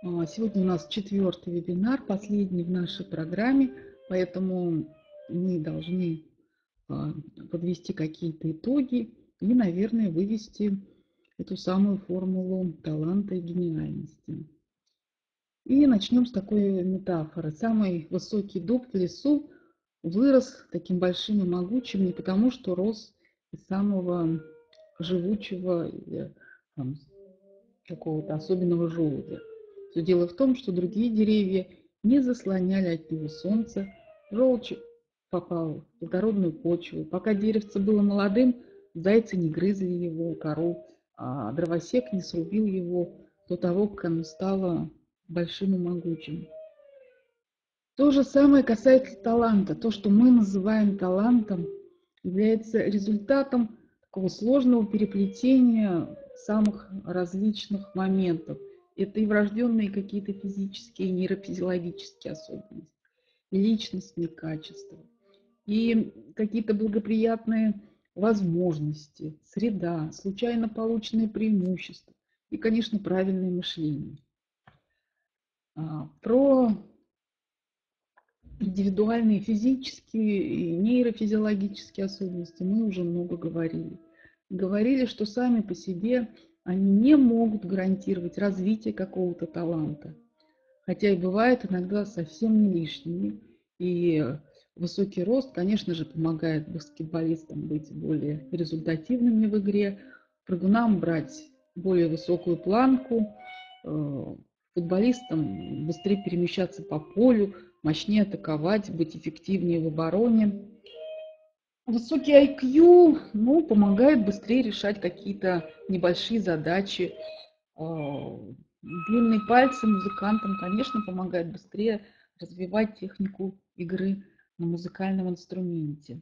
Сегодня у нас четвертый вебинар, последний в нашей программе, поэтому мы должны подвести какие-то итоги и, наверное, вывести эту самую формулу таланта и гениальности. И начнем с такой метафоры. Самый высокий дуб в лесу вырос таким большим и могучим не потому, что рос из самого живучего или там, какого-то особенного желудя. Все дело в том, что другие деревья не заслоняли от него солнце, желчь попал в плодородную почву. Пока деревце было молодым, зайцы не грызли его кору, а дровосек не срубил его до того, как оно стало большим и могучим. То же самое касается таланта. То, что мы называем талантом, является результатом такого сложного переплетения самых различных моментов. Это и врожденные какие-то физические, нейрофизиологические особенности, и личностные качества, и какие-то благоприятные возможности, среда, случайно полученные преимущества и, конечно, правильное мышление. Про индивидуальные физические и нейрофизиологические особенности мы уже много говорили. Говорили, что сами по себе они не могут гарантировать развитие какого-то таланта. Хотя и бывают иногда совсем не лишними. И высокий рост, конечно же, помогает баскетболистам быть более результативными в игре, прыгунам брать более высокую планку, футболистам быстрее перемещаться по полю, мощнее атаковать, быть эффективнее в обороне. Высокий IQ, помогает быстрее решать какие-то небольшие задачи. Длинные пальцы музыкантам, конечно, помогают быстрее развивать технику игры на музыкальном инструменте.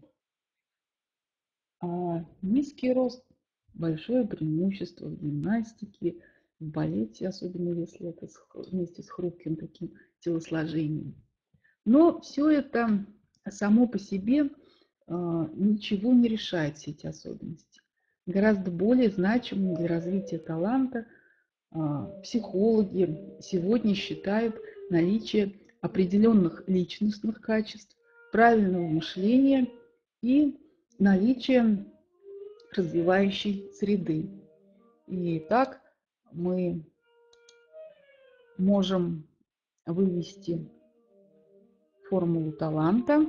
Низкий рост – большое преимущество в гимнастике, в балете, особенно если это вместе с хрупким таким телосложением. Но все это само по себе ничего не решает, все эти особенности. Гораздо более значимым для развития таланта психологи сегодня считают наличие определенных личностных качеств, правильного мышления и наличие развивающей среды. И так мы можем вывести формулу таланта,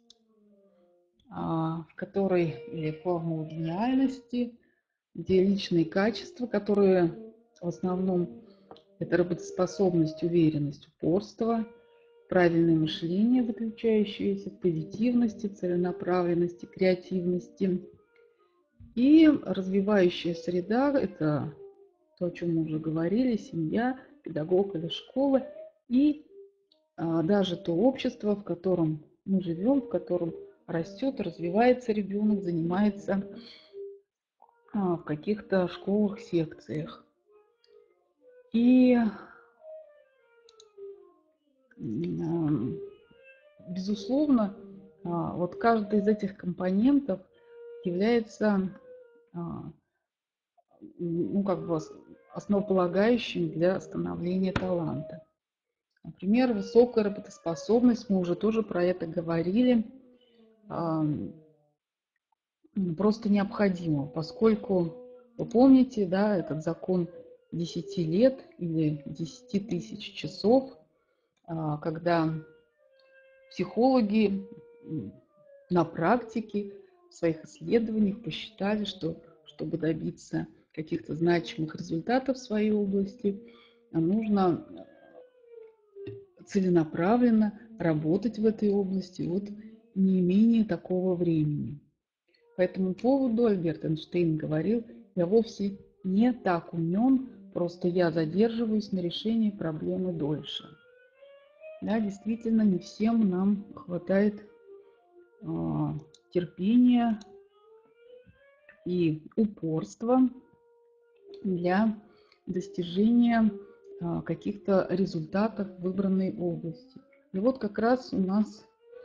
в которой, или формулу гениальности, где личные качества, которые в основном это работоспособность, уверенность, упорство, правильное мышление, заключающееся в позитивности, целенаправленности, креативности. И развивающая среда – это то, о чем мы уже говорили, семья, педагог или школа, и даже то общество, в котором мы живем, в котором растет, развивается ребенок, занимается в каких-то школах, секциях. И, безусловно, вот каждый из этих компонентов является основополагающим для становления таланта. Например, высокая работоспособность, мы уже тоже про это говорили, просто необходимо, поскольку вы помните, да, этот закон 10 лет или 10 тысяч часов, когда психологи на практике в своих исследованиях посчитали, что чтобы добиться каких-то значимых результатов в своей области, нужно целенаправленно работать в этой области вот не менее такого времени. По этому поводу Альберт Эйнштейн говорил: я вовсе не так умен, просто я задерживаюсь на решении проблемы дольше. Да, действительно, не всем нам хватает терпения и упорства для достижения каких-то результатов в выбранной области. И вот как раз у нас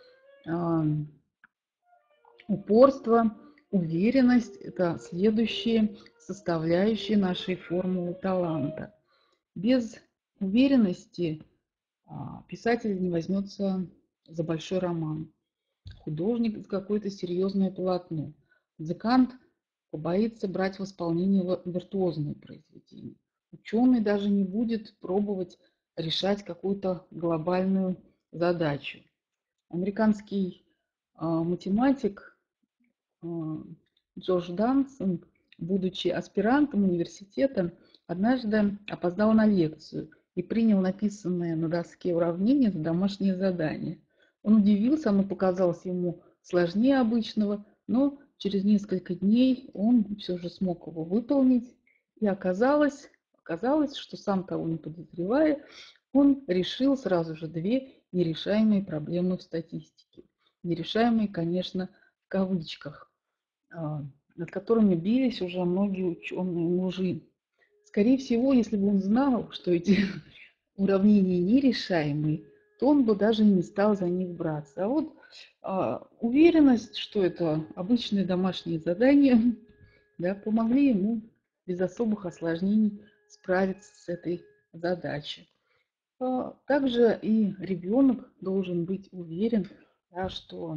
упорство, уверенность – это следующие составляющие нашей формулы таланта. Без уверенности писатель не возьмется за большой роман, художник за какое-то серьезное полотно. Музыкант побоится брать в исполнение виртуозные произведения. Ученый даже не будет пробовать решать какую-то глобальную задачу. Американский математик Джордж Дансон, будучи аспирантом университета, однажды опоздал на лекцию и принял написанное на доске уравнение за домашнее задание. Он удивился, оно показалось ему сложнее обычного, но через несколько дней он все же смог его выполнить. И оказалось, что сам того не подозревая, он решил сразу же две нерешаемые проблемы в статистике. Нерешаемые, конечно, в кавычках, над которыми бились уже многие ученые-мужи. Скорее всего, если бы он знал, что эти уравнения нерешаемые, то он бы даже и не стал за них браться. А вот уверенность, что это обычные домашние задания, да, помогли ему без особых осложнений справиться с этой задачей. Также и ребенок должен быть уверен, да, что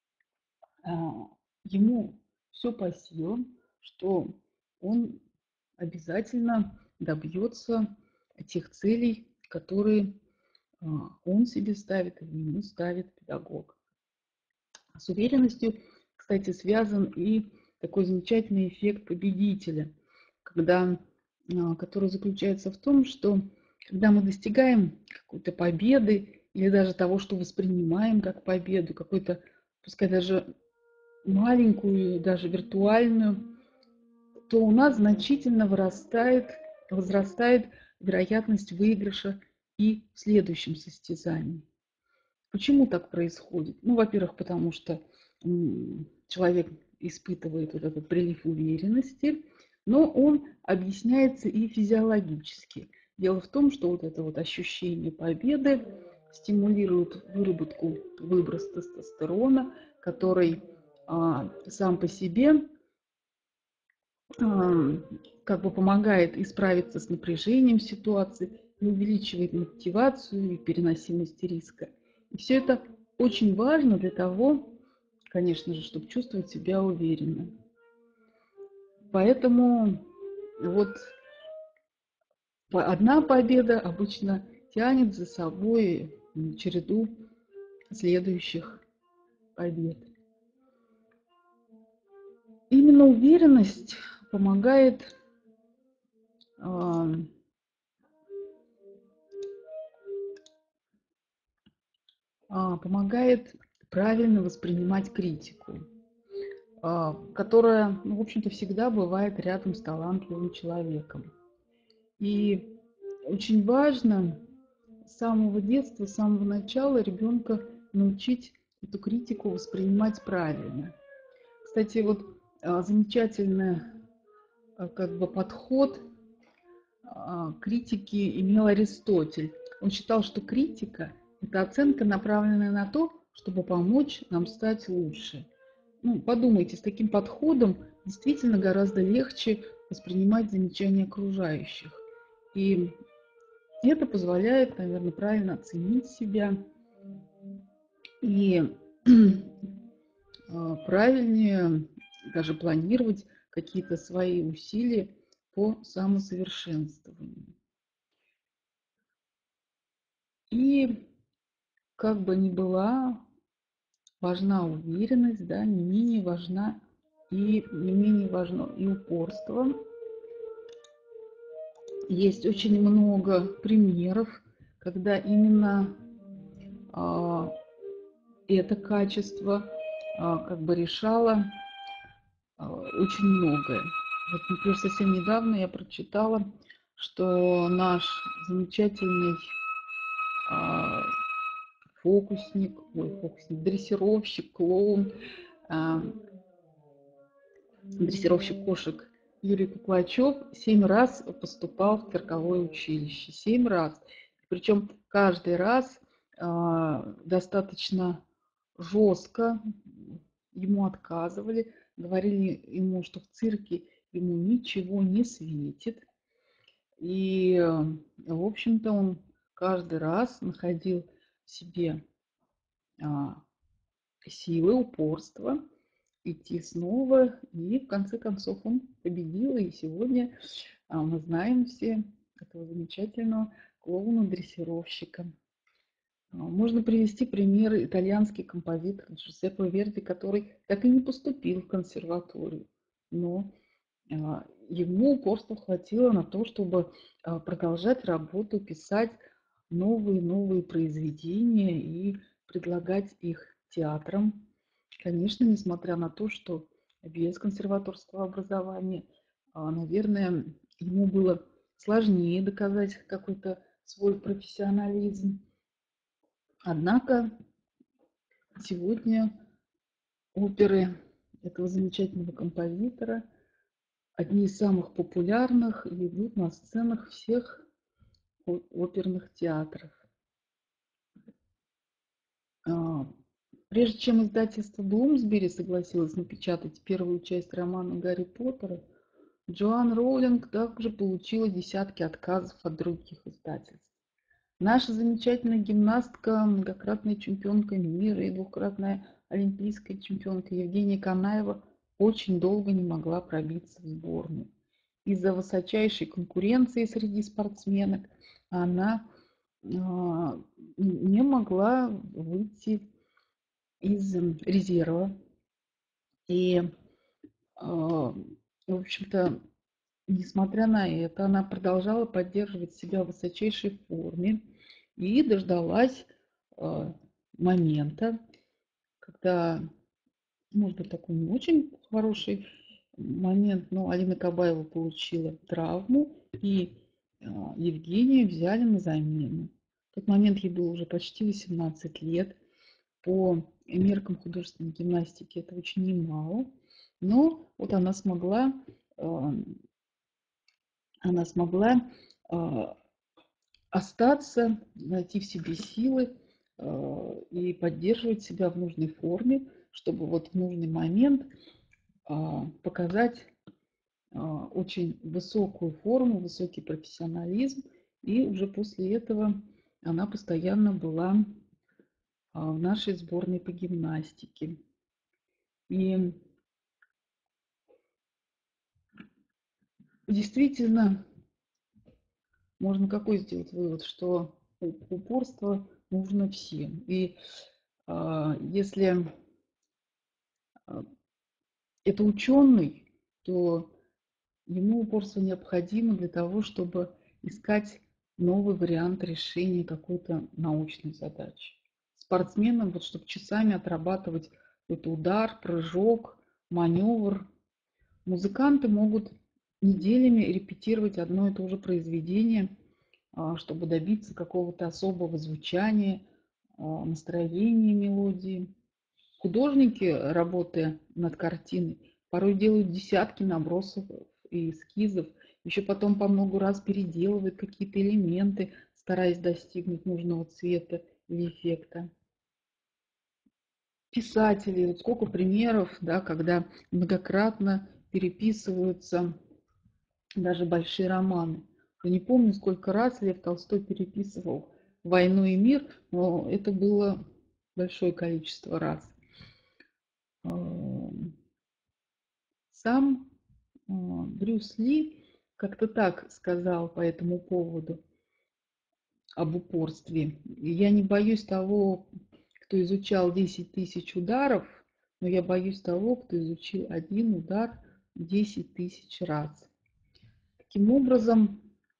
ему все по силам, что он обязательно добьется тех целей, которые он себе ставит или ему ставит педагог. С уверенностью, кстати, связан и такой замечательный эффект победителя, который заключается в том, что когда мы достигаем какой-то победы или даже того, что воспринимаем как победу, какой-то, пускай даже маленькую, даже виртуальную, то у нас значительно возрастает вероятность выигрыша и в следующем состязании. Почему так происходит? Ну, во-первых, потому что человек испытывает вот этот прилив уверенности, но он объясняется и физиологически. Дело в том, что вот это вот ощущение победы стимулирует выработку, выброс тестостерона, который сам по себе как бы помогает исправиться с напряжением ситуации, и увеличивает мотивацию и переносимость риска. И все это очень важно для того, конечно же, чтобы чувствовать себя уверенно. Поэтому вот одна победа обычно тянет за собой череду следующих побед. Именно уверенность помогает правильно воспринимать критику, которая, в общем-то, всегда бывает рядом с талантливым человеком. И очень важно с самого детства, с самого начала ребенка научить эту критику воспринимать правильно. Кстати, вот замечательный как бы подход критики имел Аристотель. Он считал, что критика – это оценка, направленная на то, чтобы помочь нам стать лучше. Ну, подумайте, с таким подходом действительно гораздо легче воспринимать замечания окружающих. И это позволяет, наверное, правильно оценить себя и правильнее даже планировать какие-то свои усилия по самосовершенствованию. И как бы ни была важна уверенность, да, не менее важно и упорство. Есть очень много примеров, когда именно это качество как бы решало очень многое. Вот, например, совсем недавно я прочитала, что наш замечательный дрессировщик, клоун, дрессировщик кошек Юрий Куклачев 7 раз поступал в цирковое училище. 7 раз. Причем каждый раз достаточно жестко ему отказывали, говорили ему, что в цирке ему ничего не светит. И, в общем-то, он каждый раз находил в себе а, силы, упорство идти снова. И в конце концов он победил. И сегодня мы знаем все этого замечательного клоуна-дрессировщика. Можно привести пример итальянский композитор Джузеппе Верди, который так и не поступил в консерваторию, но ему упорства хватило на то, чтобы продолжать работу, писать новые произведения и предлагать их театрам. Конечно, несмотря на то, что без консерваторского образования, наверное, ему было сложнее доказать какой-то свой профессионализм. Однако сегодня оперы этого замечательного композитора одни из самых популярных и идут на сценах всех оперных театров. Прежде чем издательство Блумсбери согласилось напечатать первую часть романа «Гарри Поттера», Джоан Роулинг также получила десятки отказов от других издательств. Наша замечательная гимнастка, многократная чемпионка мира и двукратная олимпийская чемпионка Евгения Канаева очень долго не могла пробиться в сборную. Из-за высочайшей конкуренции среди спортсменок она не могла выйти из резерва. И, в общем-то, несмотря на это, она продолжала поддерживать себя в высочайшей форме и дождалась момента, когда, может быть, такой не очень хороший момент, но Алина Кабаева получила травму, и Евгению взяли на замену. В тот момент ей было уже почти 18 лет. По меркам художественной гимнастики это очень немало. Но вот она смогла остаться, найти в себе силы и поддерживать себя в нужной форме, чтобы вот в нужный момент показать очень высокую форму, высокий профессионализм. И уже после этого она постоянно была в нашей сборной по гимнастике. И действительно, можно какой сделать вывод, что упорство нужно всем. И если это ученый, то ему упорство необходимо для того, чтобы искать новый вариант решения какой-то научной задачи. Спортсменам, вот, чтобы часами отрабатывать какой-то удар, прыжок, маневр, музыканты могут неделями репетировать одно и то же произведение, чтобы добиться какого-то особого звучания, настроения мелодии. Художники, работая над картиной, порой делают десятки набросов и эскизов, еще потом по много раз переделывают какие-то элементы, стараясь достигнуть нужного цвета или эффекта. Писатели, вот сколько примеров, да, когда многократно переписываются даже большие романы. Я не помню, сколько раз Лев Толстой переписывал «Войну и мир», но это было большое количество раз. Сам Брюс Ли как-то так сказал по этому поводу об упорстве. Я не боюсь того, кто изучал 10 тысяч ударов, но я боюсь того, кто изучил один удар 10 тысяч раз. Таким образом,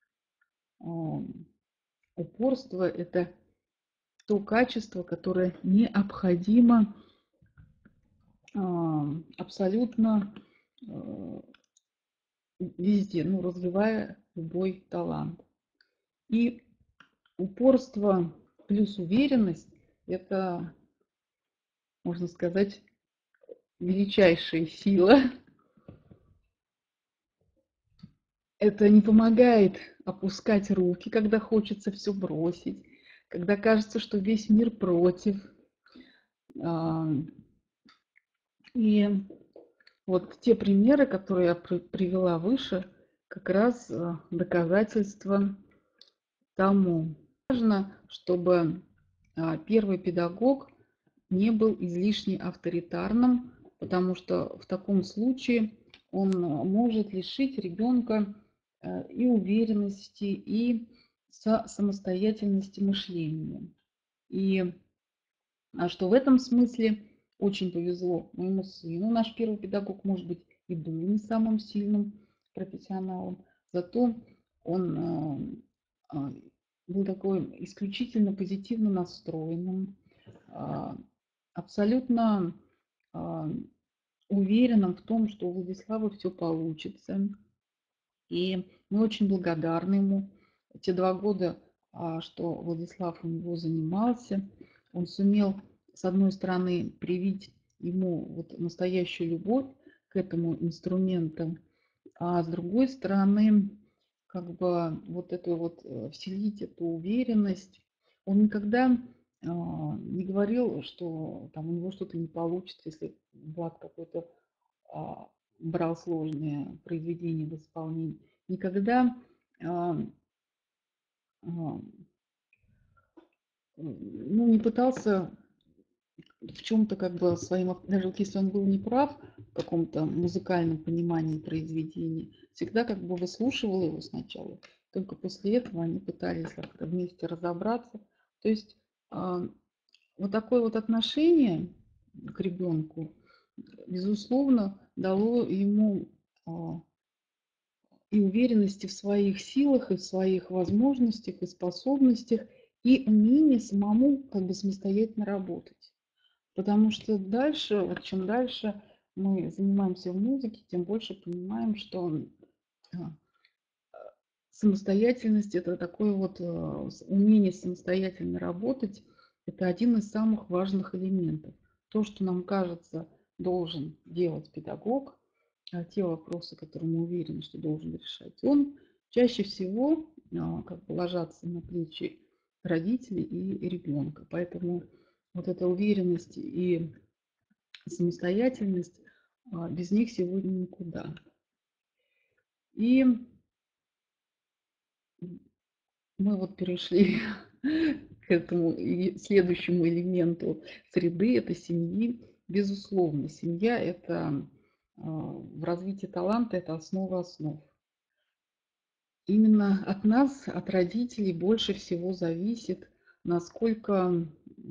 упорство – это то качество, которое необходимо абсолютно везде, ну, развивая любой талант. И упорство плюс уверенность – это, можно сказать, величайшая сила. Это не помогает опускать руки, когда хочется все бросить, когда кажется, что весь мир против. И вот те примеры, которые я привела выше, как раз доказательство тому. Важно, чтобы первый педагог не был излишне авторитарным, потому что в таком случае он может лишить ребенка и уверенности, и самостоятельности мышления. И что в этом смысле очень повезло моему сыну. Наш первый педагог, может быть, и был не самым сильным профессионалом, зато он был такой исключительно позитивно настроенным, абсолютно уверенным в том, что у Владислава все получится. И мы очень благодарны ему. Те 2 года, что Владислав у него занимался, он сумел, с одной стороны, привить ему вот настоящую любовь к этому инструменту, а с другой стороны, как бы вот эту вот вселить эту уверенность. Он никогда не говорил, что там у него что-то не получится, если Влад какой-то а, брал сложные произведения в исполнении. Никогда а, а, ну, не пытался в чем-то как бы своим, даже вот если он был неправ в каком-то музыкальном понимании произведения, всегда как бы выслушивал его сначала, только после этого они пытались как-то вместе разобраться. То есть вот такое вот отношение к ребенку, безусловно, дало ему и уверенности в своих силах, и в своих возможностях, и способностях, и умение самому как бы самостоятельно работать. Потому что дальше, вот чем дальше мы занимаемся в музыке, тем больше понимаем, что а, самостоятельность – это такое вот умение самостоятельно работать, это один из самых важных элементов. То, что нам кажется, должен делать педагог, те вопросы, которые мы уверены, что должен решать он, чаще всего как бы ложатся на плечи родителей и ребенка. Поэтому вот эта уверенность и самостоятельность, без них сегодня никуда. И мы вот перешли к этому следующему элементу среды, это семьи. Безусловно, семья – это в развитии таланта, это основа основ. Именно от нас, от родителей, больше всего зависит, насколько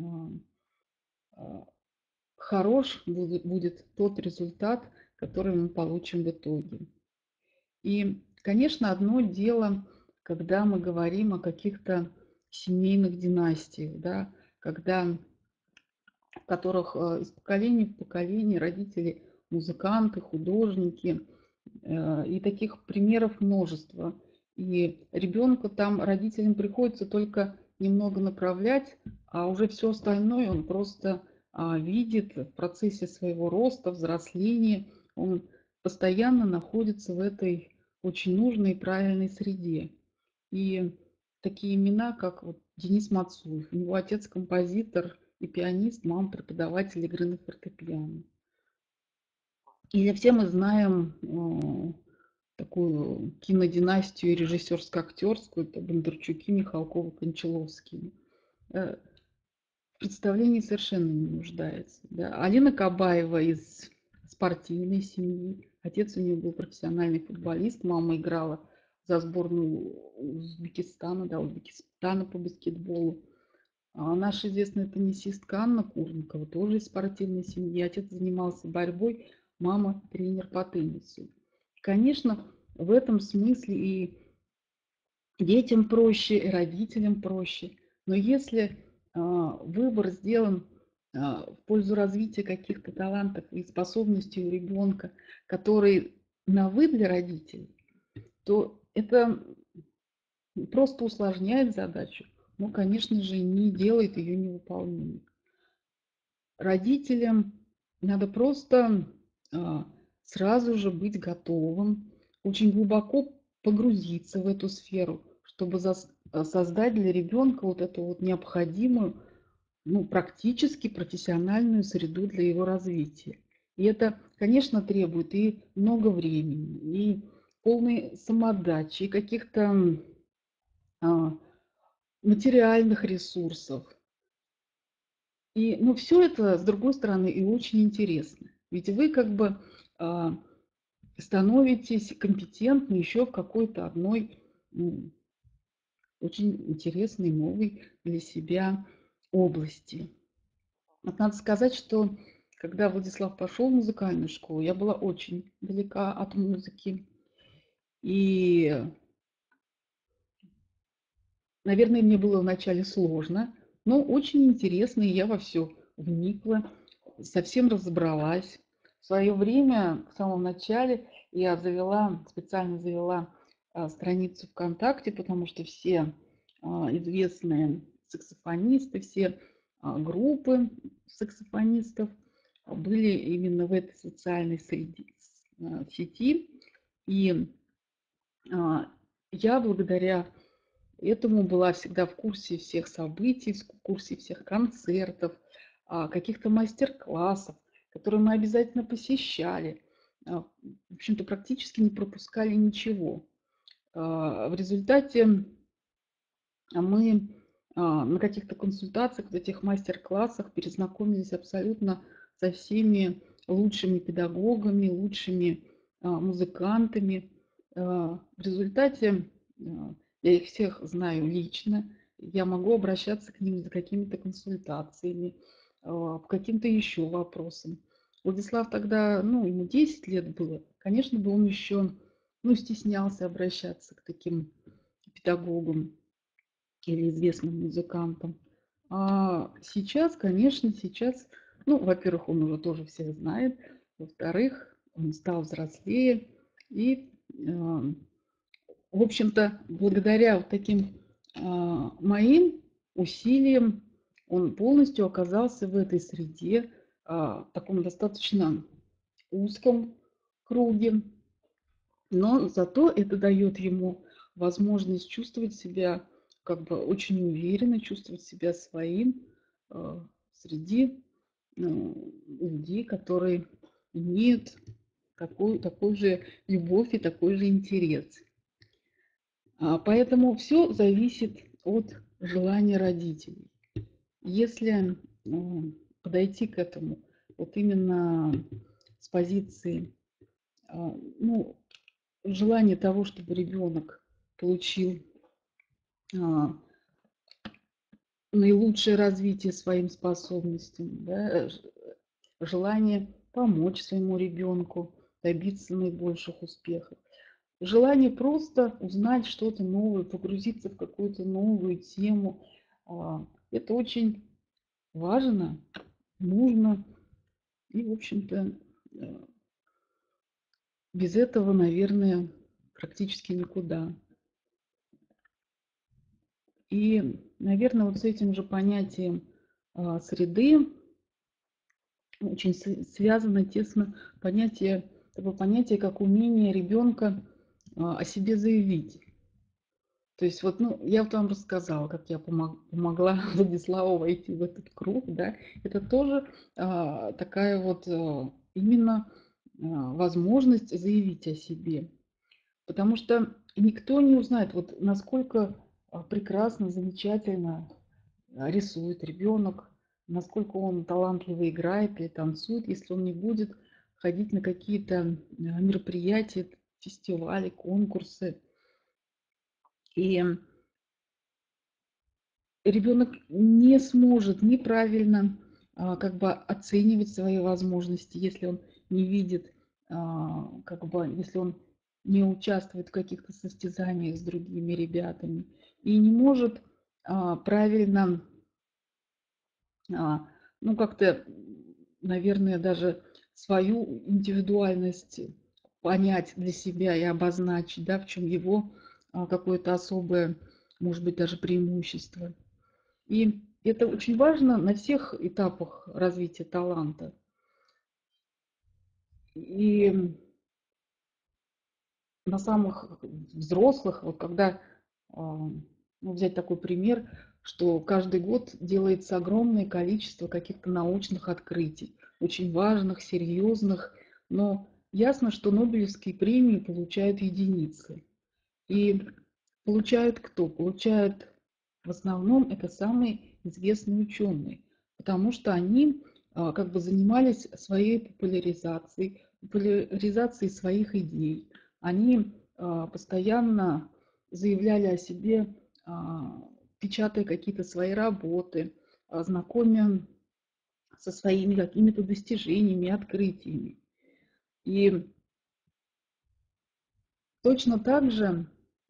хорош будет тот результат, который мы получим в итоге. И, конечно, одно дело, когда мы говорим о каких-то семейных династиях, да, когда, в которых из поколения в поколение родители музыканты, художники, и таких примеров множество. И ребенка там родителям приходится только немного направлять, а уже все остальное он просто видит в процессе своего роста, взросления. Он постоянно находится в этой очень нужной и правильной среде. И такие имена, как вот Денис Мацуев, у него отец композитор и пианист, мама преподаватель игры на фортепиано. И все мы знаем такую кинодинастию режиссерско-актерскую, это Бондарчуки, Михалковы, Кончаловские. В представлении совершенно не нуждается. Да. Алина Кабаева из спортивной семьи. Отец у нее был профессиональный футболист, мама играла за сборную Узбекистана, да, Узбекистана по баскетболу. А наша известная теннисистка Анна Курникова тоже из спортивной семьи. Отец занимался борьбой, мама тренер по теннису. Конечно, в этом смысле и детям проще, и родителям проще. Но если выбор сделан в пользу развития каких-то талантов и способностей у ребенка, которые на вы для родителей, то это просто усложняет задачу, но, конечно же, не делает ее невыполнимой. Родителям надо просто сразу же быть готовым, очень глубоко погрузиться в эту сферу, чтобы создать для ребенка вот эту вот необходимую, ну, практически профессиональную среду для его развития. И это, конечно, требует и много времени, и полной самоотдачи, каких-то а, материальных ресурсов. И, ну, все это, с другой стороны, и очень интересно. Ведь вы как бы а, становитесь компетентны еще в какой-то одной очень интересной, новой для себя области. Вот надо сказать, что когда Владислав пошел в музыкальную школу, я была очень далека от музыки. И, наверное, мне было вначале сложно, но очень интересно, и я во все вникла, совсем разобралась. В свое время, в самом начале, я специально завела страницу ВКонтакте, потому что все известные саксофонисты, все группы саксофонистов были именно в этой социальной сети. И я благодаря этому была всегда в курсе всех событий, в курсе всех концертов, каких-то мастер-классов, которые мы обязательно посещали. В общем-то, практически не пропускали ничего. В результате мы на каких-то консультациях, в этих мастер-классах перезнакомились абсолютно со всеми лучшими педагогами, лучшими музыкантами. В результате я их всех знаю лично, я могу обращаться к ним за какими-то консультациями, по каким-то еще вопросам. Владислав тогда, ну, ему 10 лет было, конечно бы он еще, ну, стеснялся обращаться к таким педагогам или известным музыкантам. А сейчас, конечно, ну, во-первых, он уже тоже всех знает, во-вторых, он стал взрослее, и, в общем-то, благодаря вот таким моим усилиям он полностью оказался в этой среде, в таком достаточно узком круге, но зато это дает ему возможность чувствовать себя как бы очень уверенно, чувствовать себя своим среди людей, которые имеют такую же любовь и такой же интерес. Поэтому все зависит от желания родителей. Если подойти к этому вот именно с позиции, ну, желание того, чтобы ребенок получил наилучшее развитие своим способностям, да, желание помочь своему ребенку добиться наибольших успехов, желание просто узнать что-то новое, погрузиться в какую-то новую тему. Это очень важно, нужно и, в общем-то, без этого, наверное, практически никуда. И, наверное, вот с этим же понятием среды очень связано тесно такое понятие, как умение ребенка о себе заявить. То есть вот, ну, я вот вам рассказала, как я помогла Владиславу войти в этот круг, да, это тоже такая вот именно возможность заявить о себе. Потому что никто не узнает, вот насколько прекрасно, замечательно рисует ребенок, насколько он талантливо играет или танцует, если он не будет ходить на какие-то мероприятия, фестивали, конкурсы. И ребенок не сможет неправильно как бы оценивать свои возможности, если он не видит, как бы, если он не участвует в каких-то состязаниях с другими ребятами и не может правильно, ну, как-то, наверное, даже свою индивидуальность понять для себя и обозначить, да, в чем его какое-то особое, может быть, даже преимущество. И это очень важно на всех этапах развития таланта. И на самых взрослых, вот когда, ну, взять такой пример, что каждый год делается огромное количество каких-то научных открытий, очень важных, серьезных, но ясно, что Нобелевские премии получают единицы. И получают кто? Получают в основном это самые известные ученые, потому что они как бы занимались своей популяризацией своих идей. Они постоянно заявляли о себе, печатая какие-то свои работы, знакомя со своими какими-то достижениями, открытиями. И точно так же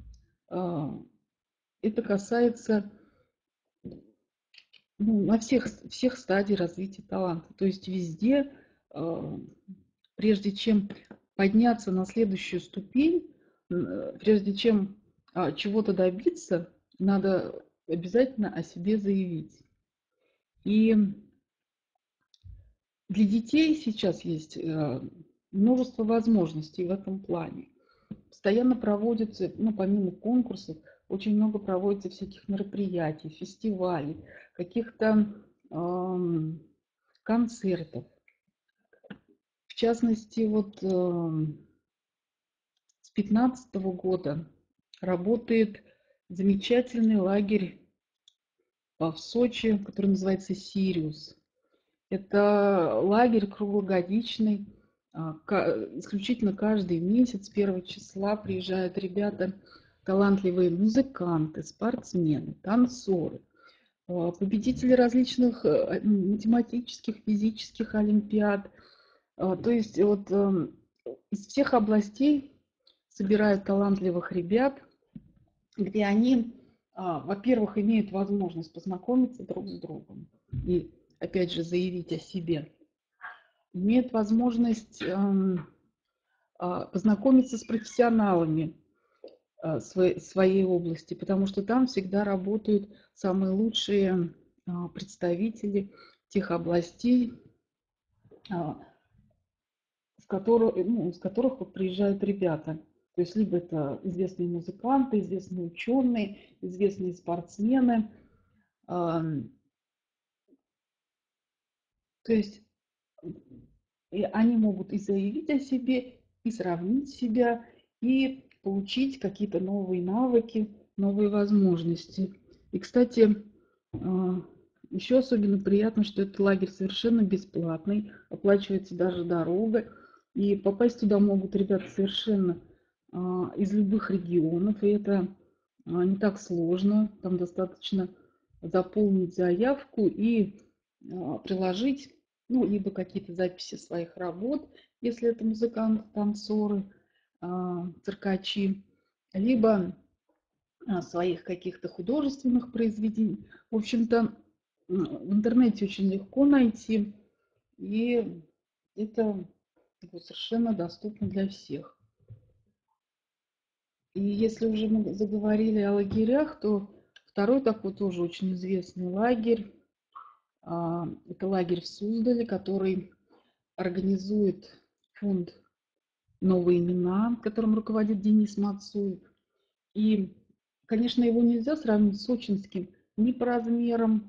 это касается на всех стадий развития таланта. То есть везде, прежде чем подняться на следующую ступень, прежде чем чего-то добиться, надо обязательно о себе заявить. И для детей сейчас есть множество возможностей в этом плане. Постоянно проводятся, помимо конкурсов, очень много проводится всяких мероприятий, фестивалей, каких-то концертов. В частности, вот с 2015 года работает замечательный лагерь в Сочи, который называется «Сириус». Это лагерь круглогодичный. Исключительно каждый месяц, 1 числа, приезжают ребята, талантливые музыканты, спортсмены, танцоры, победители различных математических, физических олимпиад. То есть вот из всех областей собирают талантливых ребят, где они, во-первых, имеют возможность познакомиться друг с другом и, опять же, заявить о себе. Имеют возможность познакомиться с профессионалами своей области, потому что там всегда работают самые лучшие представители тех областей, из которых вот приезжают ребята. То есть либо это известные музыканты, известные ученые, известные спортсмены. То есть и они могут и заявить о себе, и сравнить себя, и получить какие-то новые навыки, новые возможности. И, кстати, еще особенно приятно, что этот лагерь совершенно бесплатный, оплачивается даже дорога, и попасть туда могут ребята совершенно из любых регионов, и это не так сложно, там достаточно заполнить заявку и приложить, либо какие-то записи своих работ, если это музыканты, танцоры, циркачи, либо своих каких-то художественных произведений. В общем-то, в интернете очень легко найти, и это совершенно доступно для всех. И если уже мы заговорили о лагерях, то второй такой тоже очень известный лагерь, это лагерь в Суздале, который организует фонд «Новые имена», которым руководит Денис Мацуев. И, конечно, его нельзя сравнить с сочинским ни по размерам,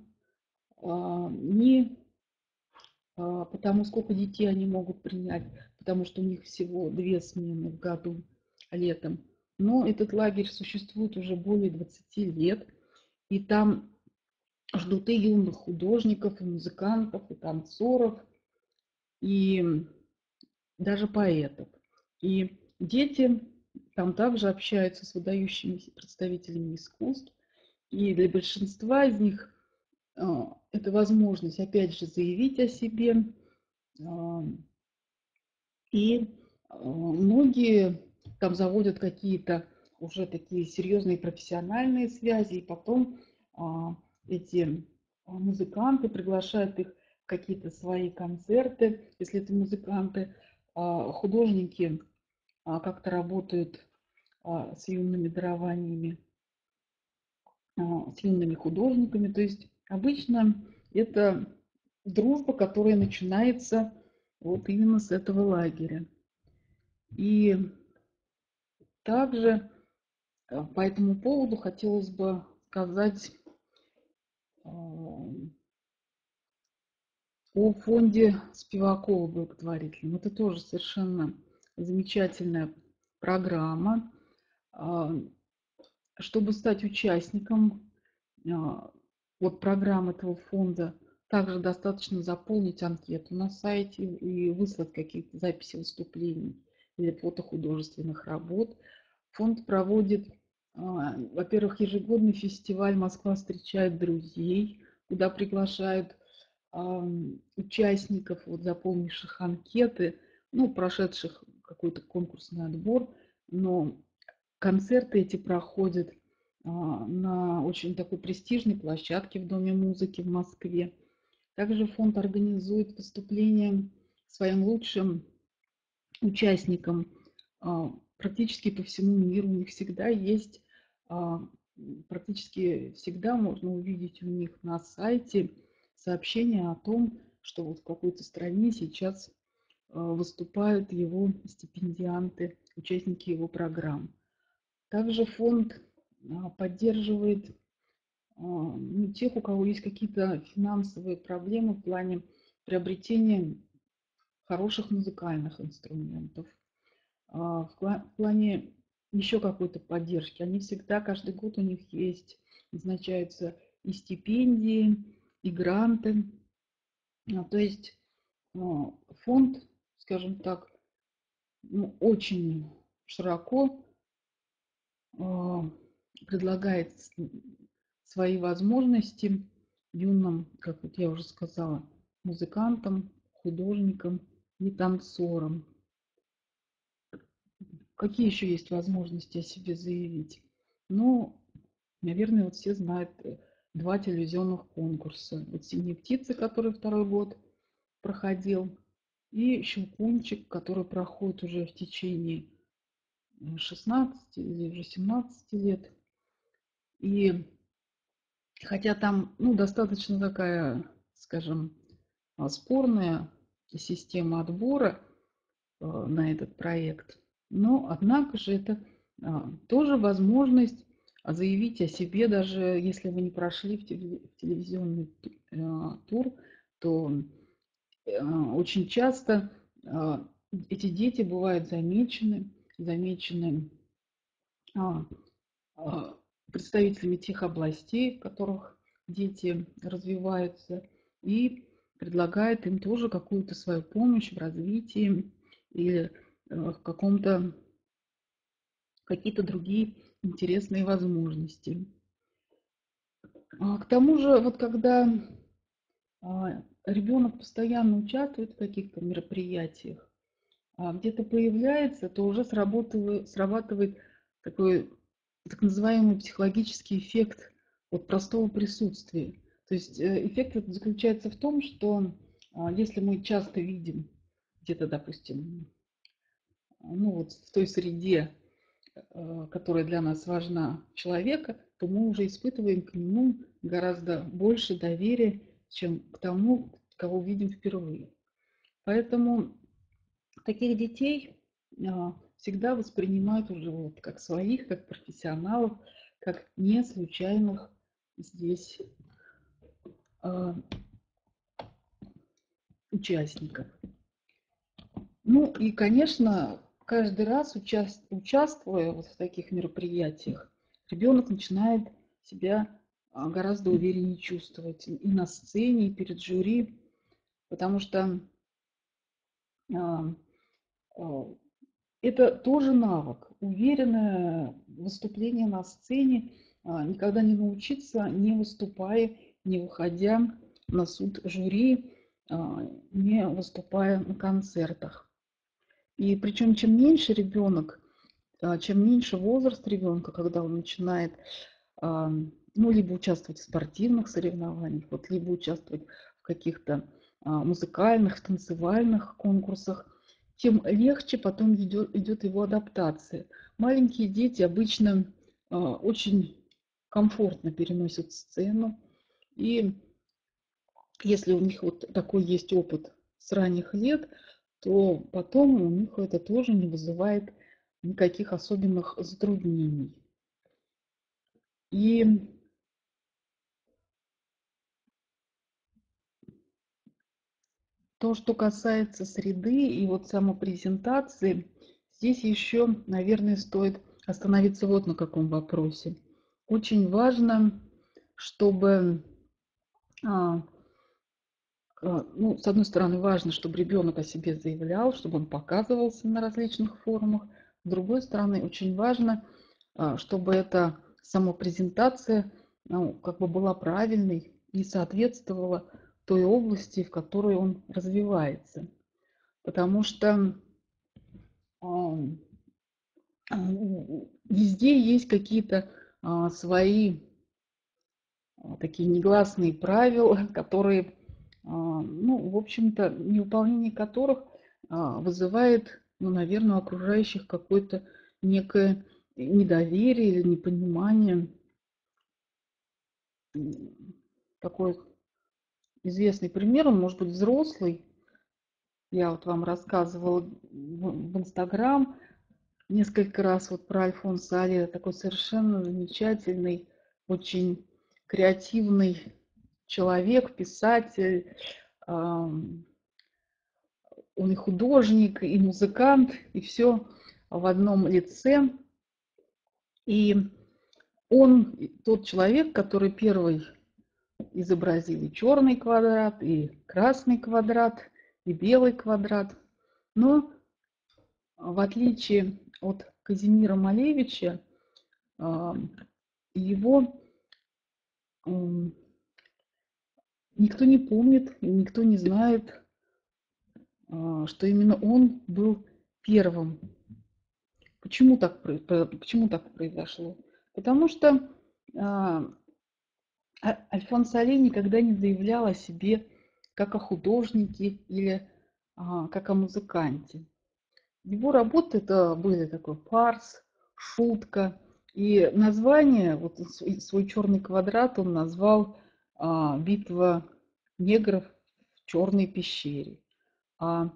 ни потому, сколько детей они могут принять, потому что у них всего 2 смены в году летом. Но этот лагерь существует уже более 20 лет, и там ждут и юных художников, и музыкантов, и танцоров, и даже поэтов. И дети там также общаются с выдающимися представителями искусств. И для большинства из них это возможность, опять же, заявить о себе. И многие там заводят какие-то уже такие серьезные профессиональные связи, и потом эти музыканты приглашают их в какие-то свои концерты, если это музыканты, художники как-то работают с юными дарованиями, с юными художниками. То есть обычно это дружба, которая начинается вот именно с этого лагеря. И также по этому поводу хотелось бы сказать о фонде Спивакова благотворительном. Это тоже совершенно замечательная программа. А, Чтобы стать участником вот программы этого фонда, также достаточно заполнить анкету на сайте и выслать какие-то записи выступлений или фото художественных работ. Фонд проводит, во-первых, ежегодный фестиваль «Москва встречает друзей», куда приглашают участников, вот, заполнивших анкеты, ну, прошедших какой-то конкурсный отбор, но концерты эти проходят на очень такой престижной площадке в Доме музыки в Москве. Также фонд организует выступления своим лучшим участникам практически по всему миру. У них всегда есть, практически всегда можно увидеть у них на сайте сообщение о том, что вот в какой-то стране сейчас выступают его стипендианты, участники его программ. Также фонд поддерживает тех, у кого есть какие-то финансовые проблемы в плане приобретения хороших музыкальных инструментов, в плане еще какой-то поддержки. Они всегда, каждый год у них есть, назначаются и стипендии, и гранты. То есть фонд, скажем так, ну, очень широко предлагает свои возможности юным, как вот я уже сказала, музыкантам, художникам и танцорам. Какие еще есть возможности о себе заявить? Ну, наверное, вот все знают два телевизионных конкурса. Вот «Синие птицы», который второй год проходил, и «Щелкунчик», который проходит уже в течение 16 или уже 17 лет. И хотя там, ну, достаточно такая, скажем, спорная система отбора на этот проект, но, однако же, это тоже возможность заявить о себе, даже если вы не прошли в телевизионный тур, то очень часто эти дети бывают замечены а, представителями тех областей, в которых дети развиваются, и предлагает им тоже какую-то свою помощь в развитии или в какие-то другие интересные возможности. К тому же, вот когда ребенок постоянно участвует в каких-то мероприятиях, где-то появляется, то уже срабатывает такой так называемый психологический эффект от простого присутствия. То есть эффект этот заключается в том, что если мы часто видим где-то, допустим, ну вот в той среде, которая для нас важна, человека, то мы уже испытываем к нему гораздо больше доверия, чем к тому, кого видим впервые. Поэтому таких детей всегда воспринимают уже вот как своих, как профессионалов, как не случайных здесь участников. Ну и, конечно, каждый раз участвуя вот в таких мероприятиях, ребенок начинает себя гораздо увереннее чувствовать и на сцене, и перед жюри, потому что это тоже навык. Уверенное выступление на сцене никогда не научиться, не выступая, не выходя на суд жюри, не выступая на концертах. И причем чем меньше ребенок, чем меньше возраст ребенка, когда он начинает, ну, либо участвовать в спортивных соревнованиях, вот, либо участвовать в каких-то музыкальных, танцевальных конкурсах, тем легче потом идет его адаптация. Маленькие дети обычно очень комфортно переносят сцену, и если у них вот такой есть опыт с ранних лет, то потом у них это тоже не вызывает никаких особенных затруднений. И то, что касается среды и вот самопрезентации, здесь еще, наверное, стоит остановиться вот на каком вопросе. Очень важно, чтобы, а, ну, с одной стороны, важно, чтобы ребенок о себе заявлял, чтобы он показывался на различных форумах. С другой стороны, очень важно, чтобы эта самопрезентация, ну, как бы была правильной и соответствовала той области, в которой он развивается. Потому что ам, везде есть какие-то свои такие негласные правила, которые, ну, в общем-то, невыполнение которых вызывает, ну, наверное, у окружающих какое-то некое недоверие или непонимание. Такой известный пример, он может быть взрослый. Я вот вам рассказывала в Инстаграм несколько раз вот про Альфонса Ари, такой совершенно замечательный, очень креативный человек, писатель. Он и художник, и музыкант, и все в одном лице. И он тот человек, который первый изобразил и черный квадрат, и красный квадрат, и белый квадрат. Но в отличие от Казимира Малевича, его никто не помнит, никто не знает, что именно он был первым. Почему так произошло? Потому что Альфонс Али никогда не заявлял о себе как о художнике или как о музыканте. Его работы это были такой фарс, шутка. И название, вот свой черный квадрат он назвал «Битва негров в черной пещере». А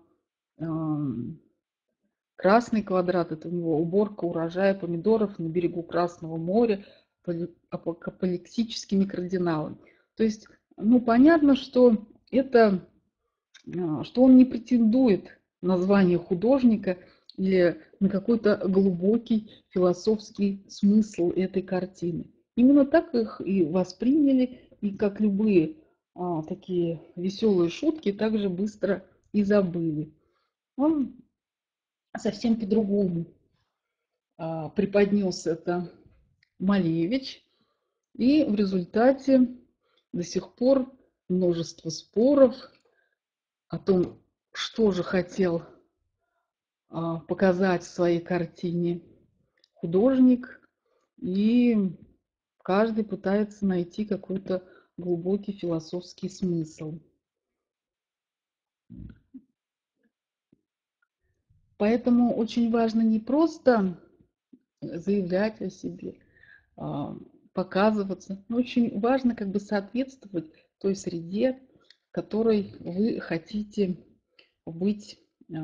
красный квадрат – это у него уборка урожая помидоров на берегу Красного моря апокалиптическими кардиналами. То есть, ну, понятно, что это, что он не претендует на звание художника или на какой-то глубокий философский смысл этой картины. Именно так их и восприняли, и как любые такие веселые шутки, также быстро и забыли. Он совсем по-другому преподнес это Малевич. И в результате до сих пор множество споров о том, что же хотел показать в своей картине художник. И каждый пытается найти какой-то глубокий философский смысл. Поэтому очень важно не просто заявлять о себе, показываться, но очень важно как бы соответствовать той среде, в которой вы хотите быть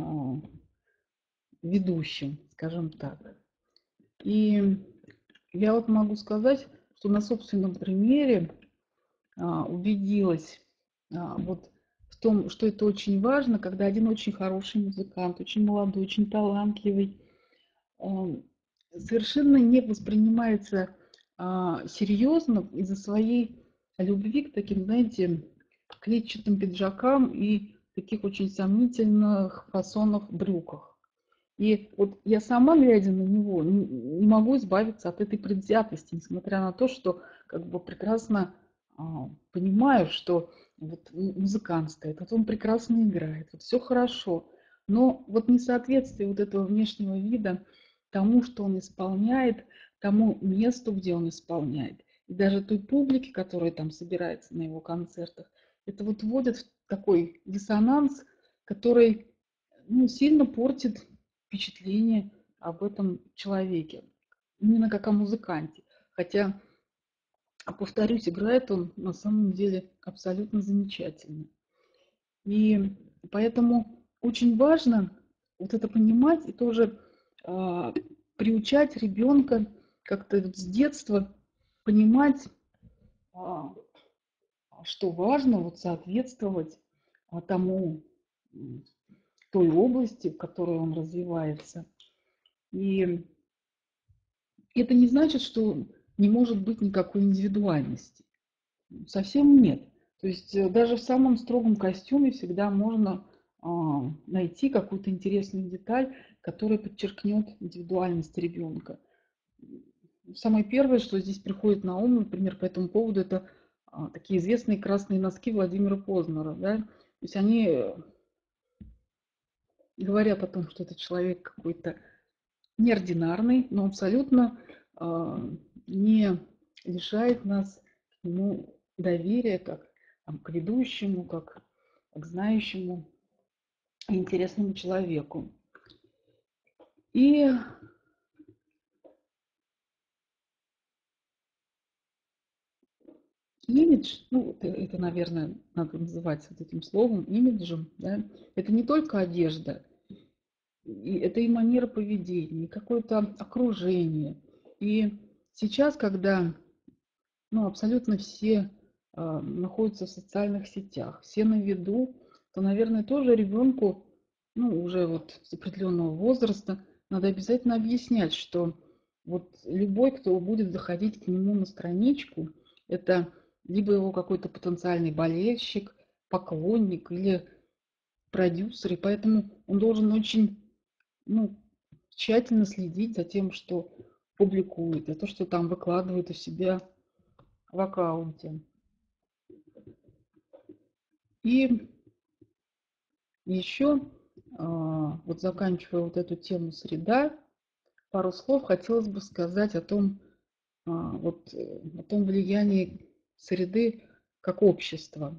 ведущим, скажем так. И я вот могу сказать, что на собственном примере убедилась вот в том, что это очень важно, когда один очень хороший музыкант, очень молодой, очень талантливый, совершенно не воспринимается серьезно из-за своей любви к таким, знаете, клетчатым пиджакам и таких очень сомнительных фасонов брюках. И вот я сама, глядя на него, не могу избавиться от этой предвзятости, несмотря на то, что как бы прекрасно понимаю, что вот музыкант стоит, вот он прекрасно играет, вот все хорошо. Но вот несоответствие вот этого внешнего вида тому, что он исполняет, тому месту, где он исполняет, и даже той публике, которая там собирается на его концертах, это вот вводит в такой диссонанс, который, ну, сильно портит впечатление об этом человеке, именно как о музыканте. Хотя, повторюсь, играет он на самом деле абсолютно замечательно. И поэтому очень важно вот это понимать и тоже приучать ребенка как-то вот с детства понимать, что важно вот соответствовать тому, той области, в которой он развивается. И это не значит, что не может быть никакой индивидуальности. Совсем нет. То есть даже в самом строгом костюме всегда можно найти какую-то интересную деталь, которая подчеркнет индивидуальность ребенка. Самое первое, что здесь приходит на ум, например, по этому поводу, это такие известные красные носки Владимира Познера. Да? То есть они говорят о том, что это человек какой-то неординарный, но абсолютно не лишает нас к нему доверия как там, к ведущему, как к знающему и интересному человеку. И имидж, ну, это, наверное, надо называть вот этим словом, имиджем, да, это не только одежда, это и манера поведения, и какое-то окружение. И сейчас, когда ну, абсолютно все находятся в социальных сетях, все на виду, то, наверное, тоже ребенку, ну, уже вот с определенного возраста, надо обязательно объяснять, что вот любой, кто будет заходить к нему на страничку, это либо его какой-то потенциальный болельщик, поклонник или продюсер, и поэтому он должен очень, ну, тщательно следить за тем, что публикует, за то, что там выкладывает у себя в аккаунте. И еще, вот заканчивая вот эту тему среда, пару слов хотелось бы сказать о том, о том влиянии среды как общества.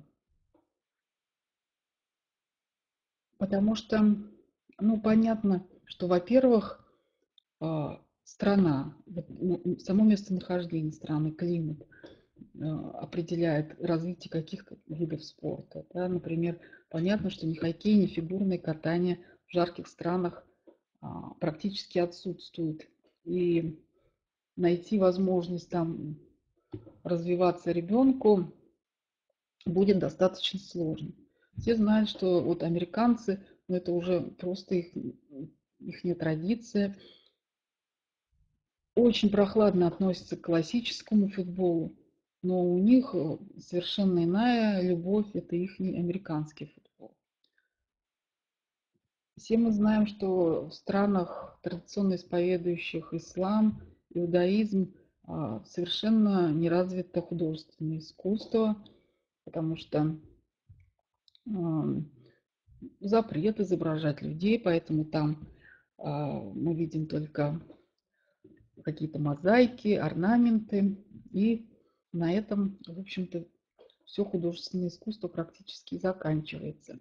Потому что, ну, понятно, что, во-первых, страна, само местонахождение страны, климат определяет развитие каких-то видов спорта. Да? Например, понятно, что ни хоккей, ни фигурное катание в жарких странах практически отсутствует. И найти возможность там развиваться ребенку будет достаточно сложно. Все знают, что вот американцы, ну это уже просто их традиция, очень прохладно относятся к классическому футболу, но у них совершенно иная любовь, это их американский футбол. Все мы знаем, что в странах, традиционно исповедующих ислам, иудаизм, совершенно не развито художественное искусство, потому что запрет изображать людей, поэтому там мы видим только какие-то мозаики, орнаменты, и на этом, в общем-то, все художественное искусство практически заканчивается.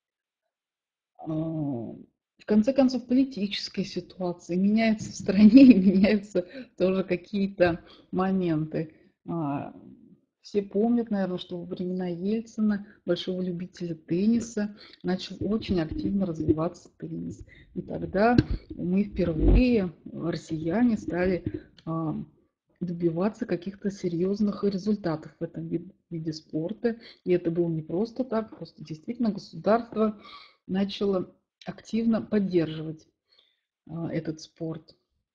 В конце концов, политическая ситуация меняется в стране, и меняются тоже какие-то моменты. Все помнят, наверное, что во времена Ельцина, большого любителя тенниса, начал очень активно развиваться теннис. И тогда мы впервые, россияне, стали добиваться каких-то серьезных результатов в этом виде спорта. И это было не просто так, просто действительно государство начало активно поддерживать этот спорт.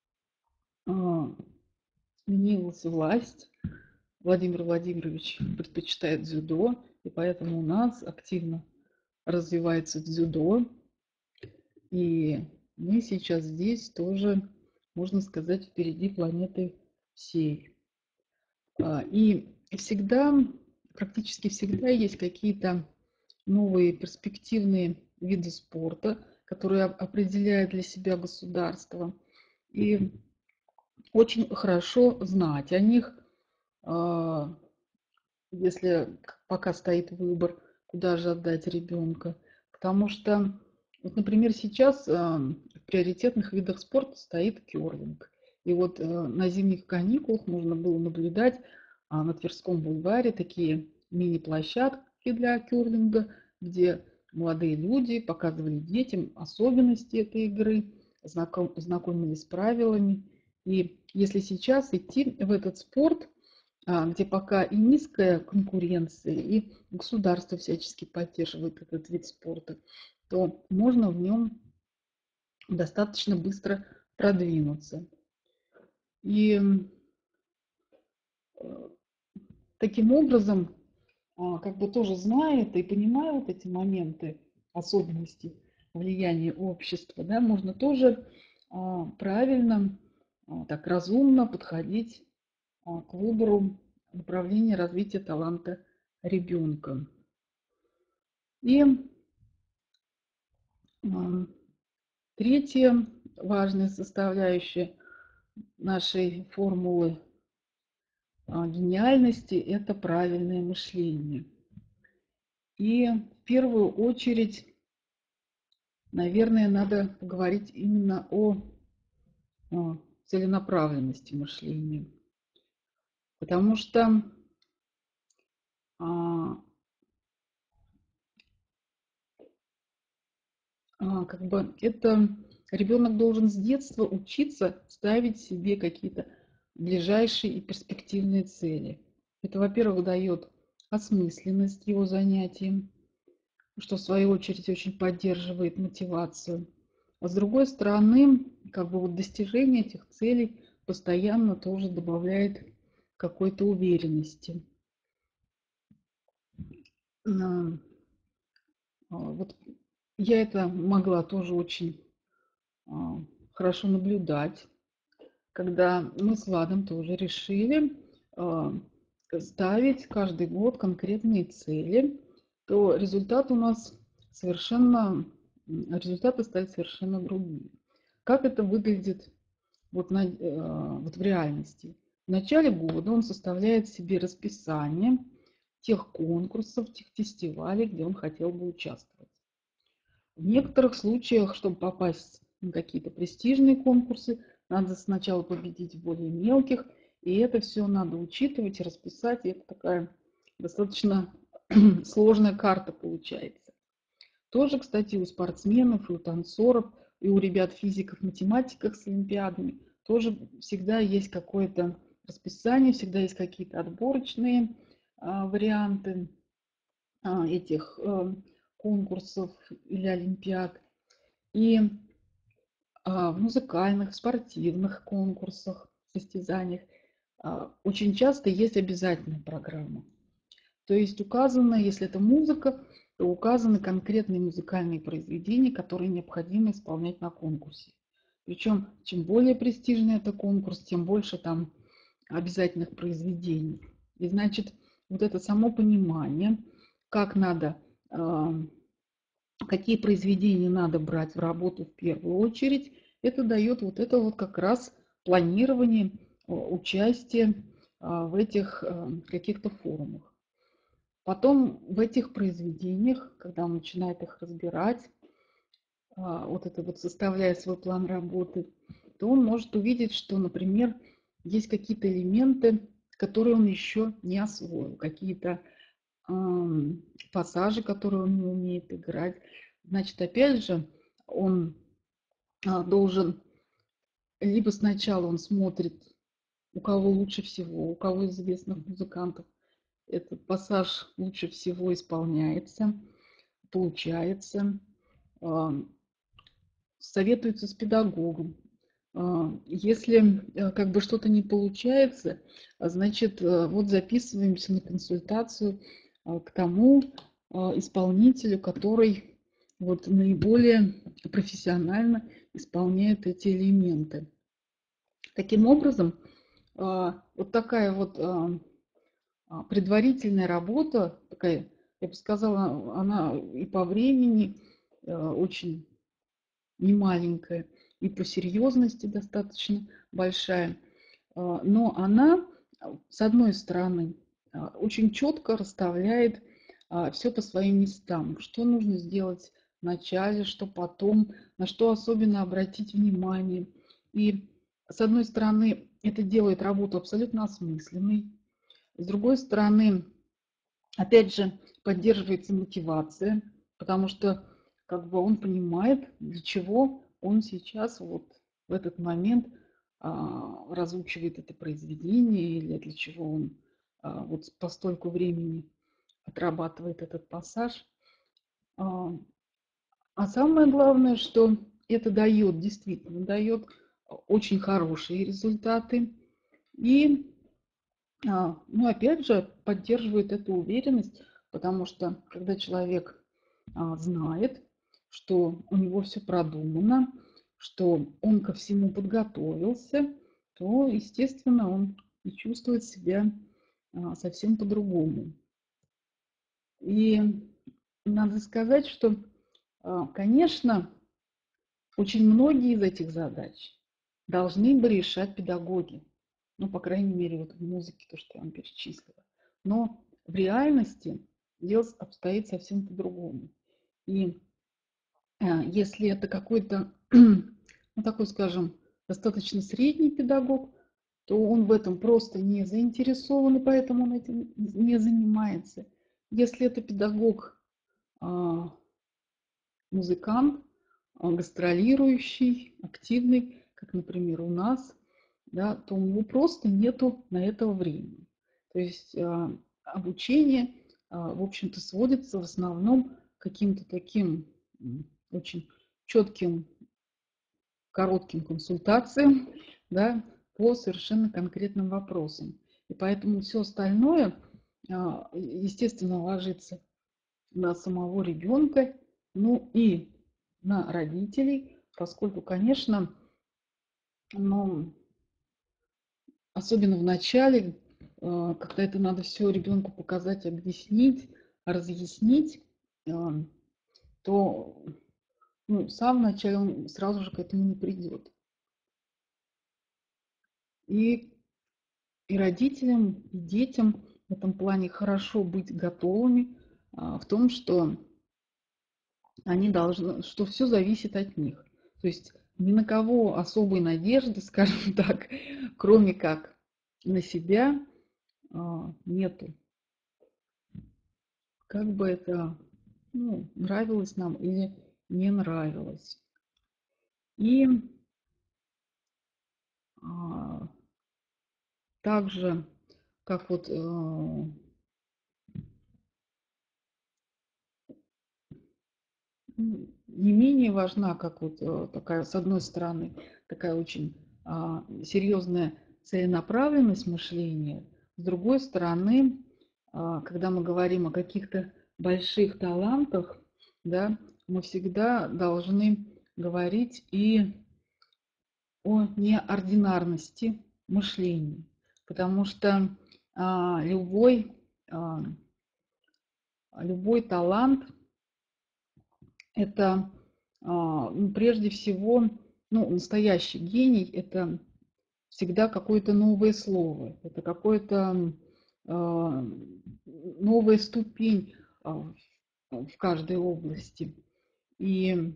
Сменилась власть. Владимир Владимирович предпочитает дзюдо, и поэтому у нас активно развивается дзюдо. И мы сейчас здесь тоже, можно сказать, впереди планеты всей. И всегда, практически всегда есть какие-то новые перспективные виды спорта, которые определяет для себя государство. И очень хорошо знать о них, если пока стоит выбор, куда же отдать ребенка. Потому что, вот, например, сейчас в приоритетных видах спорта стоит керлинг. И вот на зимних каникулах можно было наблюдать на Тверском бульваре такие мини-площадки для керлинга, где молодые люди показывали детям особенности этой игры, знакомились с правилами. И если сейчас идти в этот спорт, где пока и низкая конкуренция, и государство всячески поддерживает этот вид спорта, то можно в нем достаточно быстро продвинуться. И таким образом, как бы тоже зная это и понимая вот эти моменты, особенности влияния общества, да, можно тоже правильно, так разумно подходить к выбору направления развития таланта ребенка. И третья важная составляющая нашей формулы гениальности – это правильное мышление. И в первую очередь, наверное, надо поговорить именно о целенаправленности мышления. Потому что как бы это ребенок должен с детства учиться ставить себе какие-то ближайшие и перспективные цели. Это, во-первых, дает осмысленность его занятиям, что в свою очередь очень поддерживает мотивацию. А с другой стороны, как бы вот достижение этих целей постоянно тоже добавляет какой-то уверенности. Вот я это могла тоже очень хорошо наблюдать, когда мы с Владом тоже решили ставить каждый год конкретные цели, то результат у нас результаты стали совершенно другими. Как это выглядит вот в реальности? В начале года он составляет себе расписание тех конкурсов, тех фестивалей, где он хотел бы участвовать. В некоторых случаях, чтобы попасть на какие-то престижные конкурсы, надо сначала победить в более мелких, и это все надо учитывать и расписать, и это такая достаточно сложная карта получается. Тоже, кстати, у спортсменов, и у танцоров, и у ребят физиков, математиков с олимпиадами тоже всегда есть какое-то расписание, всегда есть какие-то отборочные варианты этих конкурсов или олимпиад. И в музыкальных, в спортивных конкурсах, состязаниях очень часто есть обязательная программа. То есть указано, если это музыка, то указаны конкретные музыкальные произведения, которые необходимо исполнять на конкурсе. Причем, чем более престижный это конкурс, тем больше там обязательных произведений. И значит, вот это само понимание, как надо, какие произведения надо брать в работу в первую очередь, это дает вот это вот как раз планирование участия в этих каких-то форумах. Потом в этих произведениях, когда он начинает их разбирать, вот это вот составляя свой план работы, то он может увидеть, что, например, есть какие-то элементы, которые он еще не освоил, какие-то пассажи, которые он не умеет играть. Значит, опять же, он должен, либо сначала он смотрит, у кого лучше всего, у кого из известных музыкантов этот пассаж лучше всего исполняется, получается, советуется с педагогом. Если как бы что-то не получается, значит, вот записываемся на консультацию к тому исполнителю, который вот наиболее профессионально исполняет эти элементы. Таким образом, вот такая вот предварительная работа, такая, я бы сказала, она и по времени очень немаленькая, и по серьезности достаточно большая. Но она, с одной стороны, очень четко расставляет все по своим местам. Что нужно сделать в начале, что потом, на что особенно обратить внимание. И, с одной стороны, это делает работу абсолютно осмысленной. С другой стороны, опять же, поддерживается мотивация, потому что как бы он понимает, для чего он сейчас вот в этот момент разучивает это произведение или для чего он вот по столько времени отрабатывает этот пассаж. А самое главное, что это дает, действительно дает очень хорошие результаты. И, ну, опять же, поддерживает эту уверенность, потому что когда человек знает, что у него все продумано, что он ко всему подготовился, то, естественно, он и чувствует себя совсем по-другому. И надо сказать, что, конечно, очень многие из этих задач должны бы решать педагоги. Ну, по крайней мере, вот в музыке, то, что я вам перечислила. Но в реальности дело обстоит совсем по-другому. И если это какой-то, ну, такой, скажем, достаточно средний педагог, то он в этом просто не заинтересован, и поэтому он этим не занимается. Если это педагог, музыкант, гастролирующий, активный, как, например, у нас, да, то у него просто нету на это времени. То есть обучение, в общем-то, сводится в основном к каким-то таким очень четким, коротким консультациям, да, по совершенно конкретным вопросам. И поэтому все остальное, естественно, ложится на самого ребенка, ну и на родителей, поскольку, конечно, ну, особенно в начале, когда это надо все ребенку показать, объяснить, разъяснить, то, ну, сам вначале он сразу же к этому не придет. И родителям, и детям в этом плане хорошо быть готовыми в том, что они должны, что все зависит от них. То есть ни на кого особой надежды, скажем так, кроме как на себя, нету. Как бы это, ну, нравилось нам или не нравилось. И также, как вот не менее важна, как вот такая, с одной стороны, такая очень серьезная целенаправленность мышления, с другой стороны, когда мы говорим о каких-то больших талантах, да, мы всегда должны говорить и о неординарности мышления, потому что любой, любой талант это ну, прежде всего, ну, настоящий гений – это всегда какое-то новое слово, это какое-то новая ступень в каждой области. И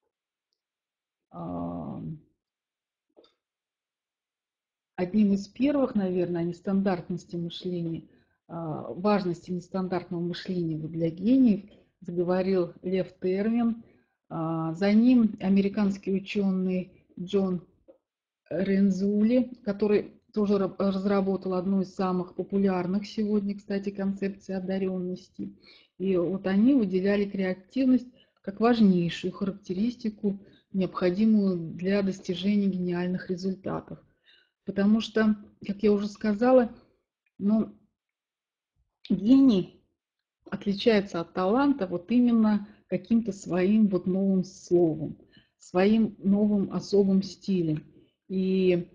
одним из первых, наверное, о нестандартности мышления, важности нестандартного мышления для гениев заговорил Лев Термин. За ним американский ученый Джон Рензули, который тоже разработал одну из самых популярных сегодня, кстати, концепций одаренности. И вот они выделяли креативность как важнейшую характеристику, необходимую для достижения гениальных результатов. Потому что, как я уже сказала, ну, гений отличается от таланта вот именно каким-то своим вот новым словом, своим новым особым стилем. И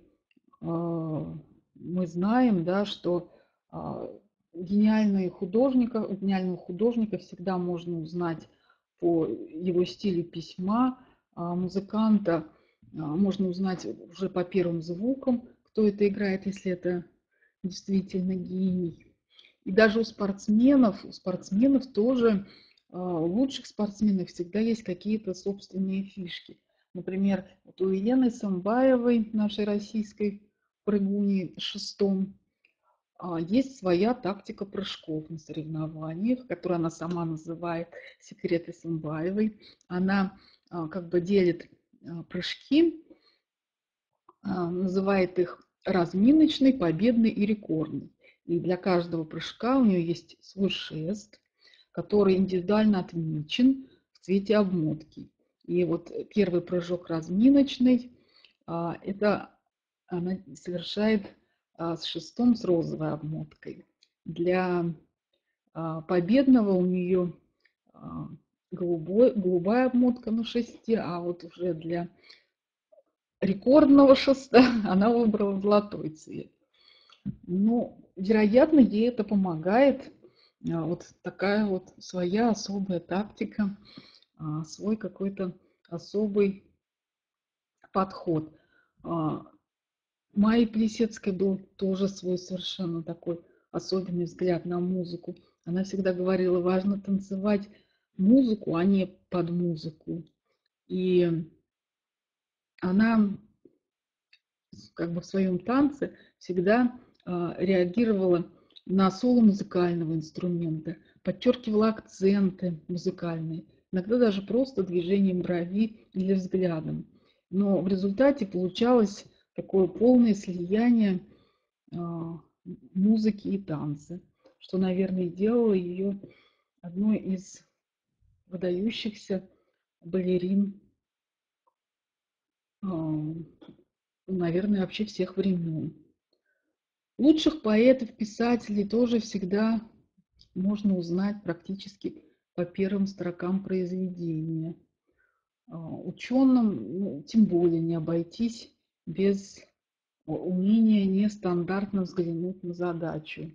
мы знаем, да, что гениального художника всегда можно узнать по его стилю письма, музыканта можно узнать уже по первым звукам, кто это играет, если это действительно гений. И даже у спортсменов тоже, у лучших спортсменов всегда есть какие-то собственные фишки. Например, вот у Елены Самбаевой, нашей российской прыгуни шестом, есть своя тактика прыжков на соревнованиях, которую она сама называет «Секреты Самбаевой». Она как бы делит прыжки, называет их разминочный, победный и рекордный. И для каждого прыжка у нее есть свой шест, который индивидуально отмечен в цвете обмотки. И вот первый прыжок разминочный, Это она совершает с шестом с розовой обмоткой. Для победного у нее голубая обмотка на шесте, а вот уже для рекордного шеста она выбрала золотой цвет. Ну, вероятно, ей это помогает. Вот такая вот своя особая тактика, свой какой-то особый подход. Майи Плисецкой был тоже свой совершенно такой особенный взгляд на музыку. Она всегда говорила, важно танцевать музыку, а не под музыку. И она как бы в своем танце всегда реагировала на соло музыкального инструмента, подчеркивала акценты музыкальные, иногда даже просто движением брови или взглядом. Но в результате получалось такое полное слияние музыки и танца, что, наверное, делало ее одной из выдающихся балерин, наверное, вообще всех времен. Лучших поэтов, писателей тоже всегда можно узнать практически по первым строкам произведения. Ученым, ну, тем более не обойтись без умения нестандартно взглянуть на задачу.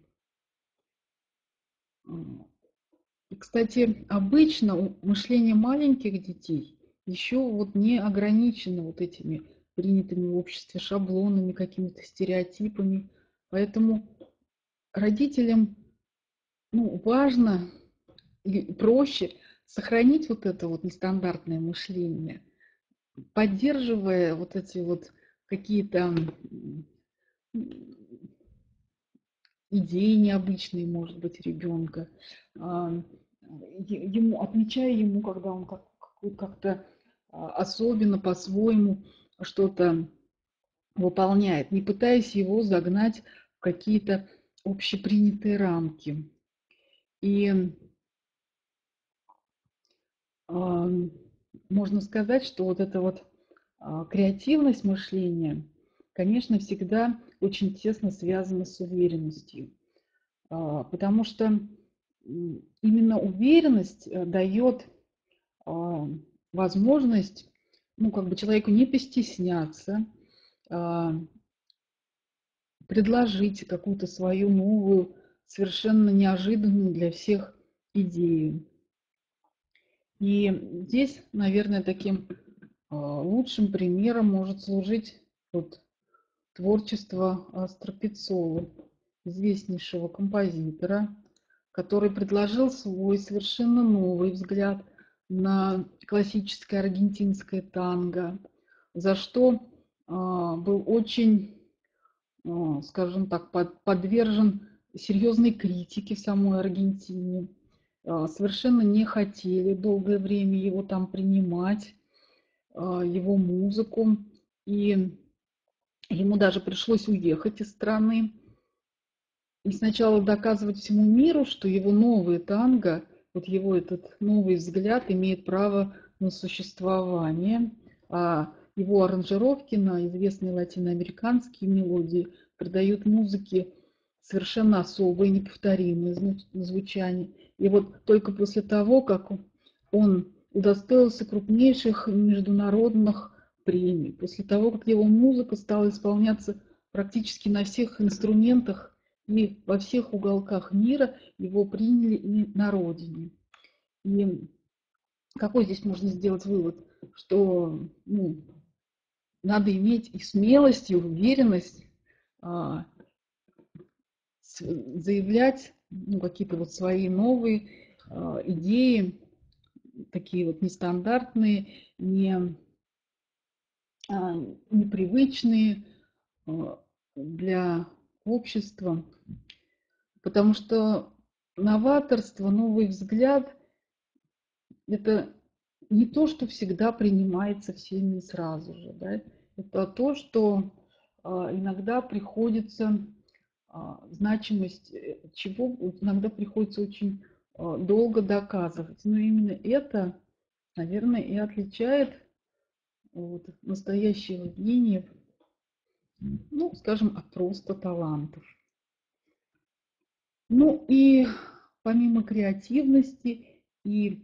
И, кстати, обычно мышление маленьких детей еще вот не ограничено вот этими принятыми в обществе шаблонами, какими-то стереотипами. Поэтому родителям, ну, важно и проще сохранить вот это вот нестандартное мышление, поддерживая вот эти вот какие-то идеи необычные, может быть, ребенка, ему, отмечая ему, когда он как-то особенно по-своему что-то выполняет, не пытаясь его загнать в какие-то общепринятые рамки. И можно сказать, что вот эта вот креативность мышления, конечно, всегда очень тесно связана с уверенностью, потому что именно уверенность дает возможность, ну, как бы человеку не постесняться, предложить какую-то свою новую, совершенно неожиданную для всех идею. И здесь, наверное, таким лучшим примером может служить вот творчество Астро Пиццолы, известнейшего композитора, который предложил свой совершенно новый взгляд на классическое аргентинское танго, за что был очень, скажем так, подвержен серьезной критике в самой Аргентине. Совершенно не хотели долгое время его там принимать, его музыку. И ему даже пришлось уехать из страны и сначала доказывать всему миру, что его новый танго, вот его этот новый взгляд имеет право на существование, а его аранжировки на известные латиноамериканские мелодии придают музыке совершенно особое, неповторимое звучание. И вот только после того, как он удостоился крупнейших международных премий, после того, как его музыка стала исполняться практически на всех инструментах и во всех уголках мира, его приняли и на родине. И какой здесь можно сделать вывод? Что надо иметь и смелость, и уверенность заявлять какие-то вот свои новые идеи, такие вот нестандартные, непривычные для общества. Потому что новаторство, новый взгляд – это не то, что всегда принимается всеми сразу же. Да? Это то, что иногда приходится, значимость чего иногда приходится очень долго доказывать. Но именно это, наверное, и отличает вот, настоящего гения, ну, скажем, от роста талантов. Ну и помимо креативности и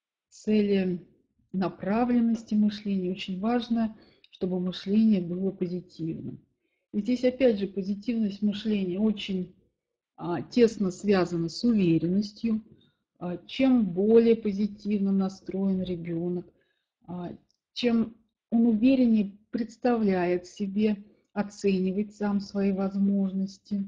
целенаправленности мышления, очень важно, чтобы мышление было позитивным. И здесь опять же позитивность мышления очень тесно связана с уверенностью. Чем более позитивно настроен ребенок, чем он увереннее представляет себе, оценивает сам свои возможности,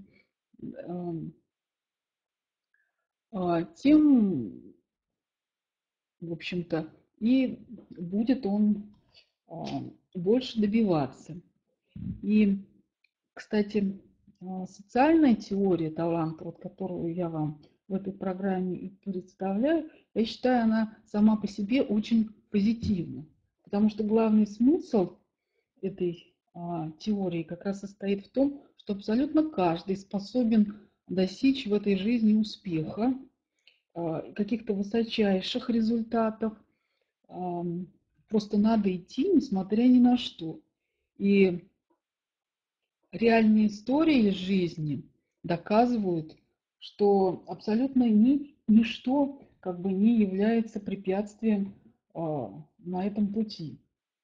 тем, в общем-то, и будет он больше добиваться. И, кстати, социальная теория таланта, вот, которую я вам в этой программе и представляю, я считаю, она сама по себе очень позитивна. Потому что главный смысл этой теории как раз состоит в том, что абсолютно каждый способен достичь в этой жизни успеха, каких-то высочайших результатов. Просто надо идти, несмотря ни на что. И реальные истории из жизни доказывают, что абсолютно ничто как бы не является препятствием на этом пути.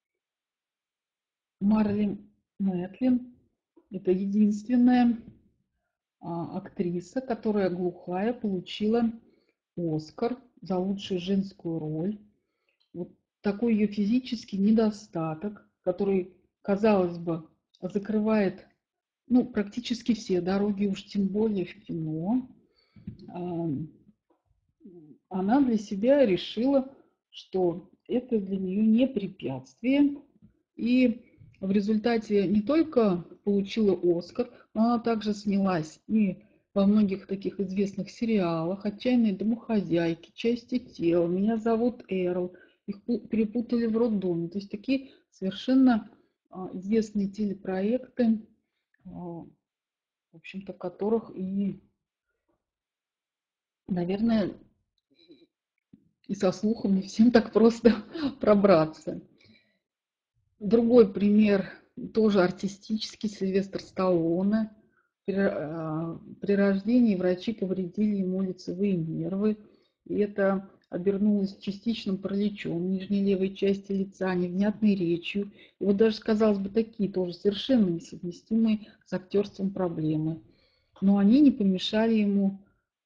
Марлен Мэтлин – это единственная актриса, которая глухая, получила Оскар за лучшую женскую роль. Вот такой ее физический недостаток, который, казалось бы, закрывает практически все дороги, уж тем более в кино, она для себя решила, что это для нее не препятствие. И в результате не только получила Оскар, но она также снялась и во многих таких известных сериалах: «Отчаянные домохозяйки», «Части тела», «Меня зовут Эрл», «Их перепутали в роддоме». То есть такие совершенно известные телепроекты, в общем-то, которых и, наверное, и со слухом не всем так просто пробраться. Другой пример, тоже артистический, Сильвестр Сталлоне. При рождении врачи повредили ему лицевые нервы, и это обернулось частичным параличом нижней левой части лица, невнятной речью. И вот даже, казалось бы, такие тоже совершенно несовместимые с актерством проблемы. Но они не помешали ему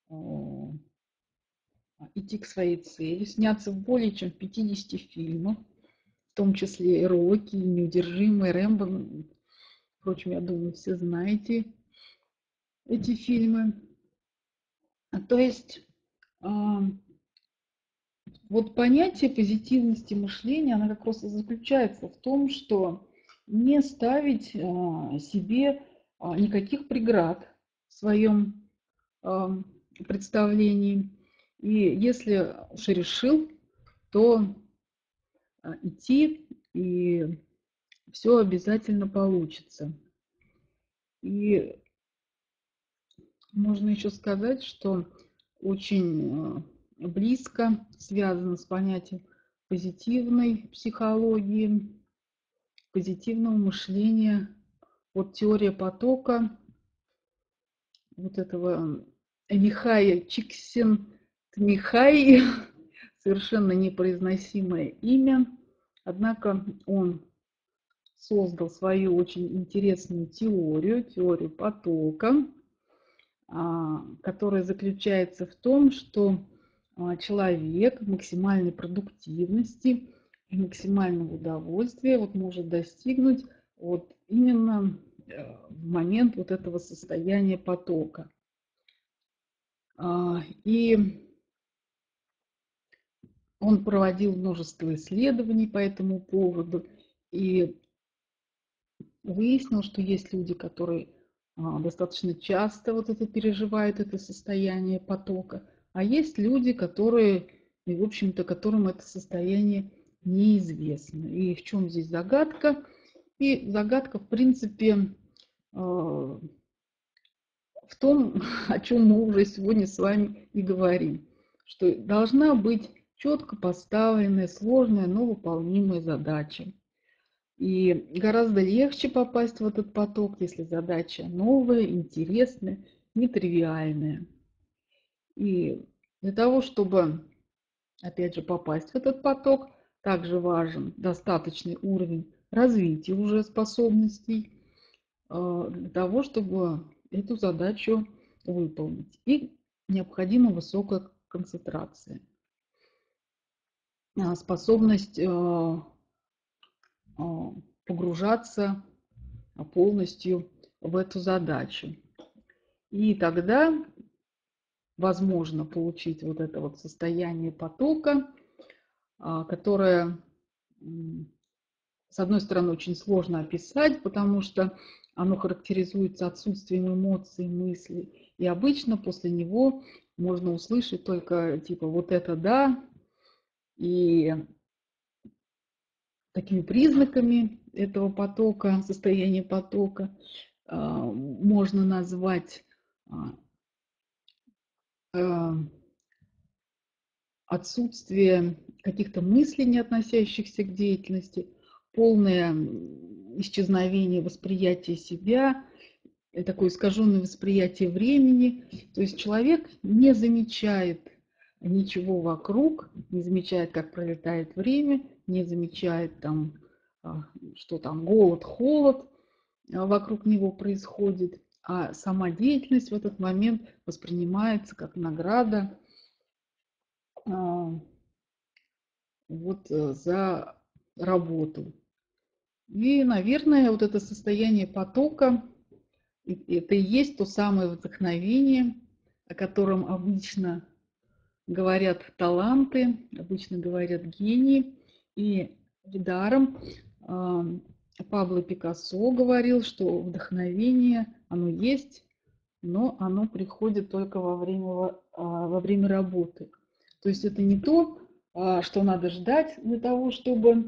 идти к своей цели, сняться в более чем 50 фильмах, в том числе и «Рокки», и «Неудержимый», «Рэмбо». Впрочем, я думаю, все знаете эти фильмы. То есть вот понятие позитивности мышления, оно как раз и заключается в том, что не ставить себе никаких преград в своем представлении. И если уж решил, то идти, и все обязательно получится. И можно еще сказать, что очень близко связано с понятием позитивной психологии, позитивного мышления. Вот теория потока вот этого Михая Чиксентмихай, совершенно непроизносимое имя, однако он создал свою очень интересную теорию потока, которая заключается в том, что человек максимальной продуктивности и максимального удовольствия может достигнуть вот именно в момент вот этого состояния потока. И он проводил множество исследований по этому поводу и выяснил, что есть люди, которые достаточно часто вот это переживают, это состояние потока, а есть люди, которые, в общем-то, которым это состояние неизвестно. И в чем здесь загадка? И загадка, в принципе, в том, о чем мы уже сегодня с вами и говорим, что должна быть четко поставленная, сложная, но выполнимая задача. И гораздо легче попасть в этот поток, если задача новая, интересная, нетривиальная. И для того, чтобы, опять же, попасть в этот поток, также важен достаточный уровень развития уже способностей для того, чтобы эту задачу выполнить. И необходима высокая концентрация, способность погружаться полностью в эту задачу. И тогда возможно получить вот это вот состояние потока, которое, с одной стороны, очень сложно описать, потому что оно характеризуется отсутствием эмоций, мыслей. И обычно после него можно услышать только типа вот это да. И такими признаками этого потока, состояния потока, можно назвать отсутствие каких-то мыслей, не относящихся к деятельности, полное исчезновение восприятия себя, такое искаженное восприятие времени. То есть человек не замечает ничего вокруг, не замечает, как пролетает время, не замечает там, что там голод, холод вокруг него происходит, а сама деятельность в этот момент воспринимается как награда за работу. И, наверное, вот это состояние потока, это и есть то самое вдохновение, о котором обычно говорят таланты, обычно говорят гении. И недаром Пабло Пикассо говорил, что вдохновение, оно есть, но оно приходит только во время работы. То есть это не то, что надо ждать для того, чтобы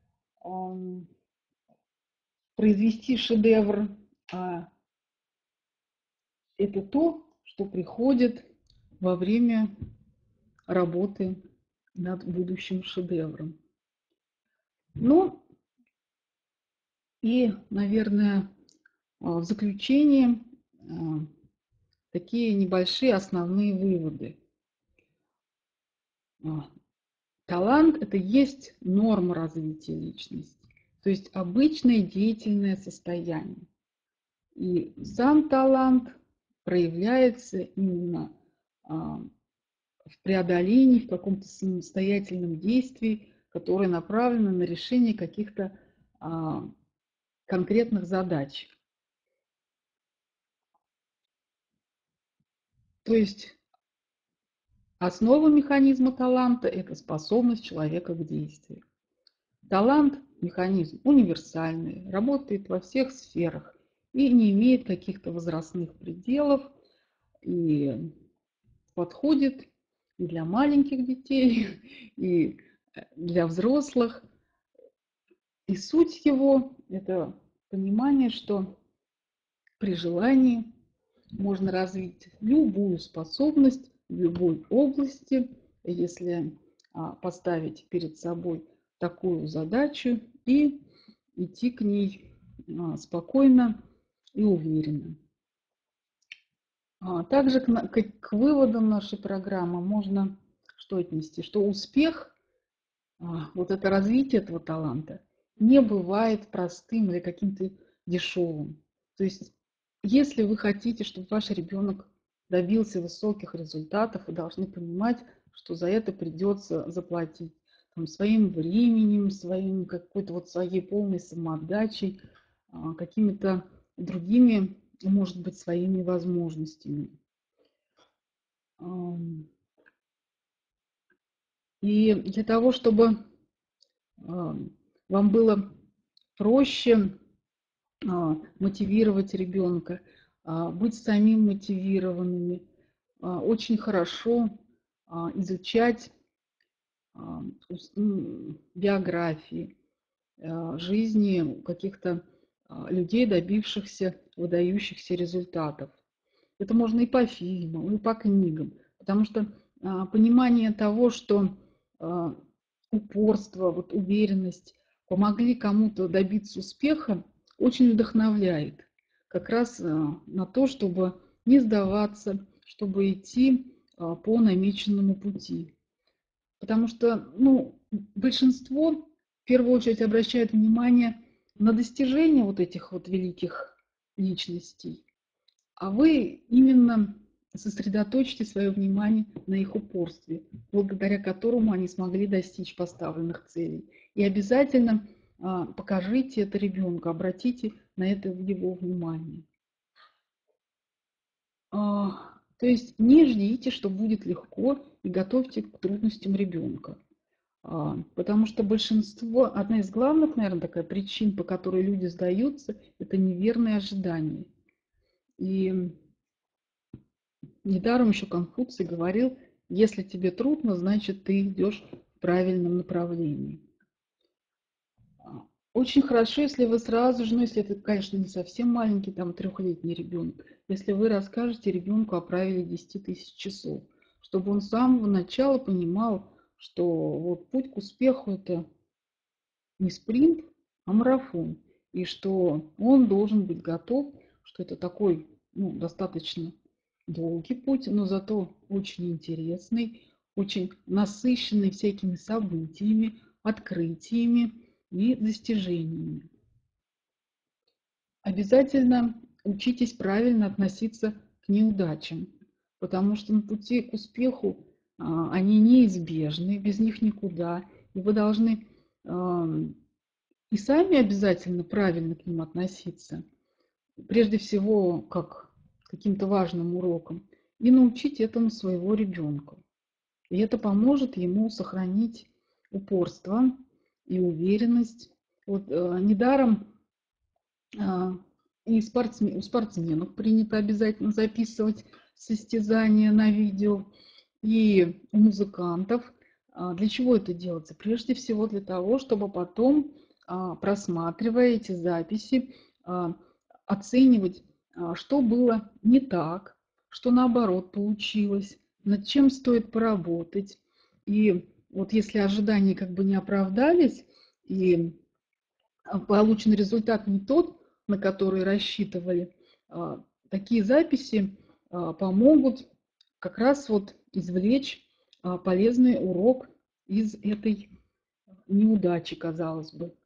произвести шедевр, а это то, что приходит во время работы над будущим шедевром. Ну и, наверное, в заключение такие небольшие основные выводы. Талант – это есть норма развития личности, то есть обычное деятельное состояние. И сам талант проявляется именно в преодолении, в каком-то самостоятельном действии, которое направлено на решение каких-то конкретных задач. То есть основа механизма таланта – это способность человека к действию. Талант – механизм универсальный, работает во всех сферах и не имеет каких-то возрастных пределов, и подходит и для маленьких детей, и для взрослых. И суть его – это понимание, что при желании можно развить любую способность в любой области, если поставить перед собой такую задачу и идти к ней спокойно и уверенно. Также к выводам нашей программы можно что отнести? Что успех, вот это развитие этого таланта, не бывает простым или каким-то дешевым. То есть, если вы хотите, чтобы ваш ребенок добился высоких результатов, вы должны понимать, что за это придется заплатить своим временем, какой-то вот своей полной самоотдачей, какими-то другими, может быть, своими возможностями. И для того, чтобы вам было проще мотивировать ребенка, быть самим мотивированными, очень хорошо изучать биографии жизни каких-то людей, добившихся выдающихся результатов. Это можно и по фильмам, и по книгам, потому что понимание того, что упорство, вот уверенность в помогли кому-то добиться успеха, очень вдохновляет как раз на то, чтобы не сдаваться, чтобы идти по намеченному пути. Потому что, ну, большинство в первую очередь обращает внимание на достижения вот этих вот великих личностей, а вы именно сосредоточьте свое внимание на их упорстве, благодаря которому они смогли достичь поставленных целей. И обязательно покажите это ребенку, обратите на это его внимание. То есть не ждите, что будет легко, и готовьте к трудностям ребенка. Потому что большинство, одна из главных, наверное, такая причин, по которой люди сдаются, это неверные ожидания. И недаром еще Конфуций говорил, если тебе трудно, значит ты идешь в правильном направлении. Очень хорошо, если вы сразу же, ну если это, конечно, не совсем маленький, там, 3-летний ребенок, если вы расскажете ребенку о правиле 10 тысяч часов, чтобы он с самого начала понимал, что вот путь к успеху – это не спринт, а марафон, и что он должен быть готов, что это такой, ну, достаточно долгий путь, но зато очень интересный, очень насыщенный всякими событиями, открытиями и достижениями. Обязательно учитесь правильно относиться к неудачам, потому что на пути к успеху они неизбежны, без них никуда, и вы должны и сами обязательно правильно к ним относиться, прежде всего как к каким-то важным урокам, и научить этому своего ребенка. И это поможет ему сохранить упорство и уверенность. Вот недаром и у спортсменов принято обязательно записывать состязания на видео, и у музыкантов. Для чего это делается? Прежде всего для того, чтобы потом, просматривая эти записи, оценивать, что было не так, что наоборот получилось, над чем стоит поработать. И вот если ожидания как бы не оправдались, и получен результат не тот, на который рассчитывали, такие записи помогут как раз вот извлечь полезный урок из этой неудачи, казалось бы.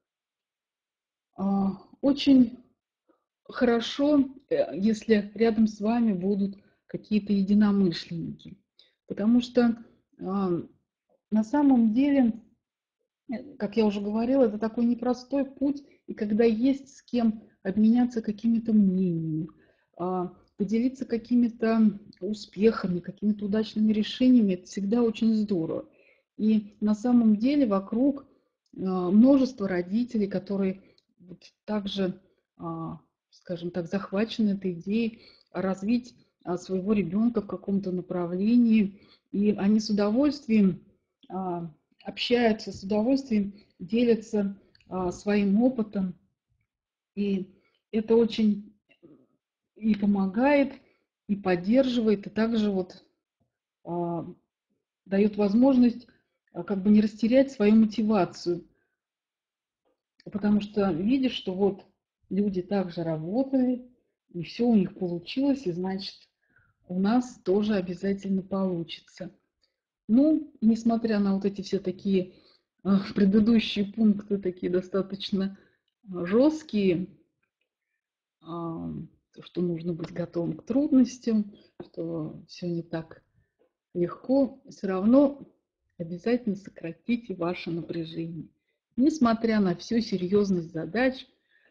Очень хорошо, если рядом с вами будут какие-то единомышленники, потому что на самом деле, как я уже говорила, это такой непростой путь, и когда есть с кем обменяться какими-то мнениями, поделиться какими-то успехами, какими-то удачными решениями, это всегда очень здорово. И на самом деле вокруг множество родителей, которые вот также, скажем так, захвачены этой идеей развить своего ребенка в каком-то направлении, и они с удовольствием общаются, с удовольствием делятся своим опытом, и это очень и помогает, и поддерживает, и также вот дает возможность как бы не растерять свою мотивацию, потому что видишь, что вот люди также работали, и все у них получилось, и значит у нас тоже обязательно получится. Ну, несмотря на вот эти все такие предыдущие пункты, такие достаточно жесткие, что нужно быть готовым к трудностям, что все не так легко, все равно обязательно сократите ваше напряжение. Несмотря на всю серьезность задач,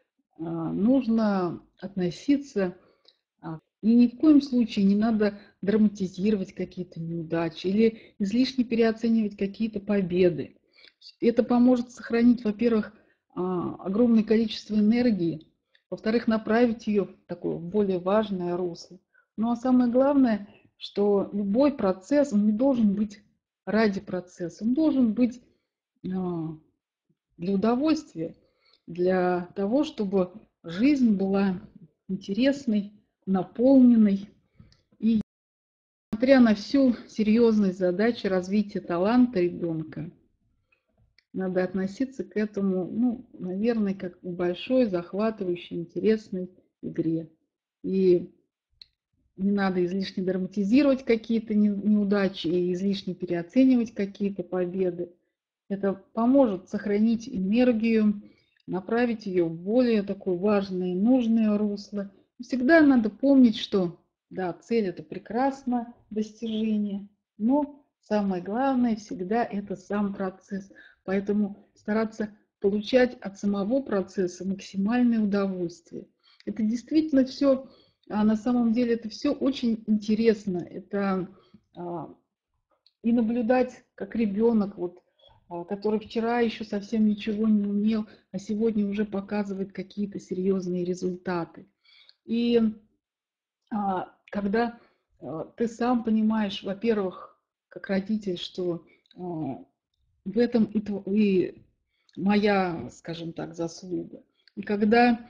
нужно относиться, и ни в коем случае не надо драматизировать какие-то неудачи или излишне переоценивать какие-то победы. Это поможет сохранить, во-первых, огромное количество энергии, во-вторых, направить ее в такое более важное русло. Ну а самое главное, что любой процесс, он не должен быть ради процесса, он должен быть для удовольствия, для того, чтобы жизнь была интересной, наполненной. И несмотря на всю серьезность задачи развития таланта ребенка, надо относиться к этому, ну, наверное, как к большой, захватывающей, интересной игре. И не надо излишне драматизировать какие-то неудачи и излишне переоценивать какие-то победы. Это поможет сохранить энергию, направить ее в более такое важное и нужное русло. Всегда надо помнить, что да, цель это прекрасно, достижение, но самое главное всегда это сам процесс. Поэтому стараться получать от самого процесса максимальное удовольствие. Это действительно все, на самом деле это все очень интересно. Это и наблюдать, как ребенок, вот, который вчера еще совсем ничего не умел, а сегодня уже показывает какие-то серьезные результаты. И когда ты сам понимаешь, во-первых, как родитель, что в этом и моя, скажем так, заслуга. И когда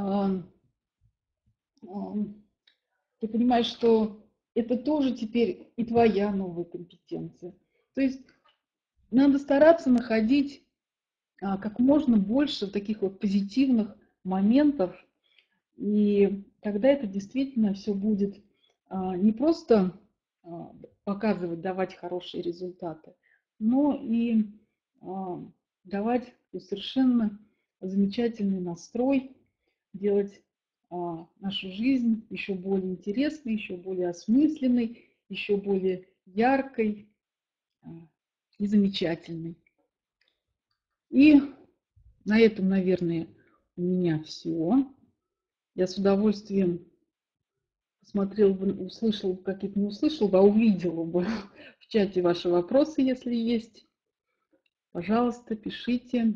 ты понимаешь, что это тоже теперь и твоя новая компетенция. То есть надо стараться находить как можно больше таких вот позитивных моментов, и тогда это действительно все будет не просто показывать, давать хорошие результаты, но и давать совершенно замечательный настрой, делать нашу жизнь еще более интересной, еще более осмысленной, еще более яркой и замечательной. И на этом, наверное, у меня все. Я с удовольствием посмотрела бы, услышала бы, какие-то не услышала бы, а увидела бы в чате ваши вопросы, если есть. Пожалуйста, пишите,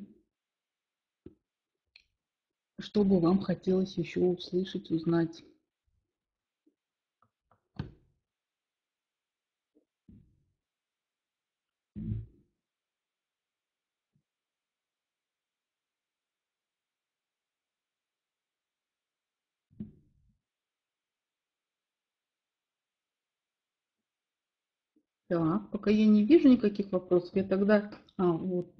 что бы вам хотелось еще услышать, узнать. Так, пока я не вижу никаких вопросов, я тогда... вот.